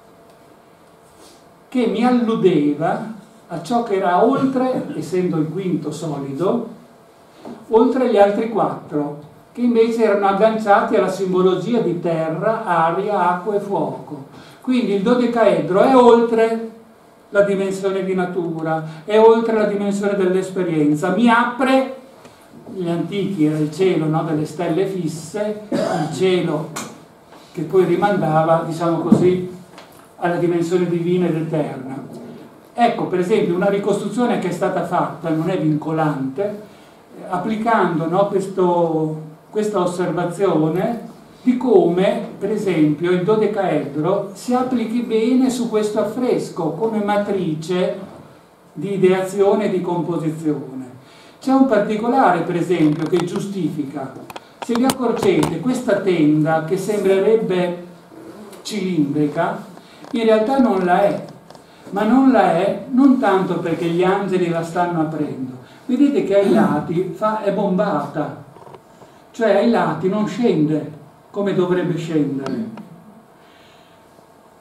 che mi alludeva a ciò che era oltre, essendo il quinto solido, oltre gli altri 4, che invece erano agganciati alla simbologia di terra, aria, acqua e fuoco. Quindi il dodecaedro è oltre la dimensione di natura, è oltre la dimensione dell'esperienza, mi apre. Gli antichi era il cielo, no, delle stelle fisse, il cielo che poi rimandava, diciamo così, alla dimensione divina ed eterna. Ecco, per esempio, una ricostruzione che è stata fatta, non è vincolante, applicando, no, questa osservazione di come, per esempio, il dodecaedro si applichi bene su questo affresco come matrice di ideazione e di composizione. C'è un particolare, per esempio, che giustifica. Se vi accorgete, questa tenda, che sembrerebbe cilindrica, in realtà non la è, ma non la è non tanto perché gli angeli la stanno aprendo. Vedete che ai lati è bombata, cioè ai lati non scende come dovrebbe scendere.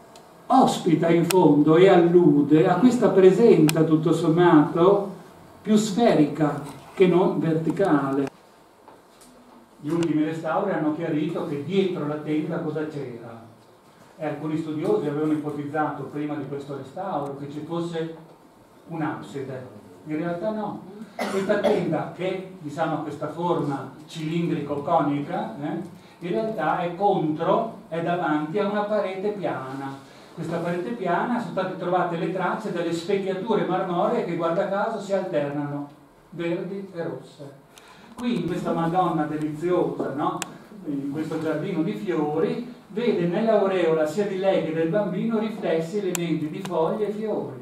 ospita in fondo e allude a questa presenza tutto sommato più sferica che non verticale. Gli ultimi restauri hanno chiarito che dietro la tenda cosa c'era. E alcuni studiosi avevano ipotizzato prima di questo restauro che ci fosse un'abside. In realtà no. Questa tenda, che diciamo ha questa forma cilindrico-conica, in realtà è davanti a una parete piana. Questa parete piana sono state trovate le tracce delle specchiature marmoree che, guarda caso, si alternano, verdi e rosse. Qui in questa Madonna deliziosa, no? In questo giardino di fiori, vede nell'aureola sia di lei che del bambino riflessi elementi di foglie e fiori.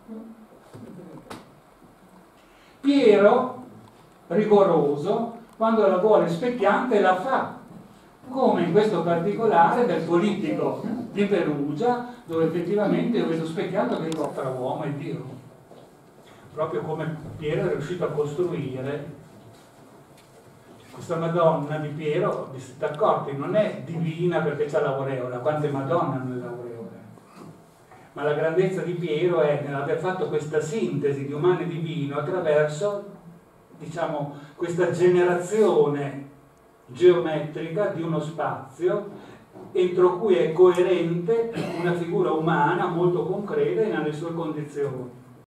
Piero, rigoroso, quando la vuole specchiante la fa, come in questo particolare del politico di Perugia, dove effettivamente io vedo specchiato che tra uomo e Dio, proprio come Piero è riuscito a costruire questa Madonna di Piero. Vi siete accorti? Non è divina perché c'ha l'aureola, quante Madonne hanno l'aureola, ma la grandezza di Piero è nell'aver fatto questa sintesi di umano e divino attraverso, diciamo, questa generazione geometrica di uno spazio entro cui è coerente una figura umana molto concreta e nelle sue condizioni.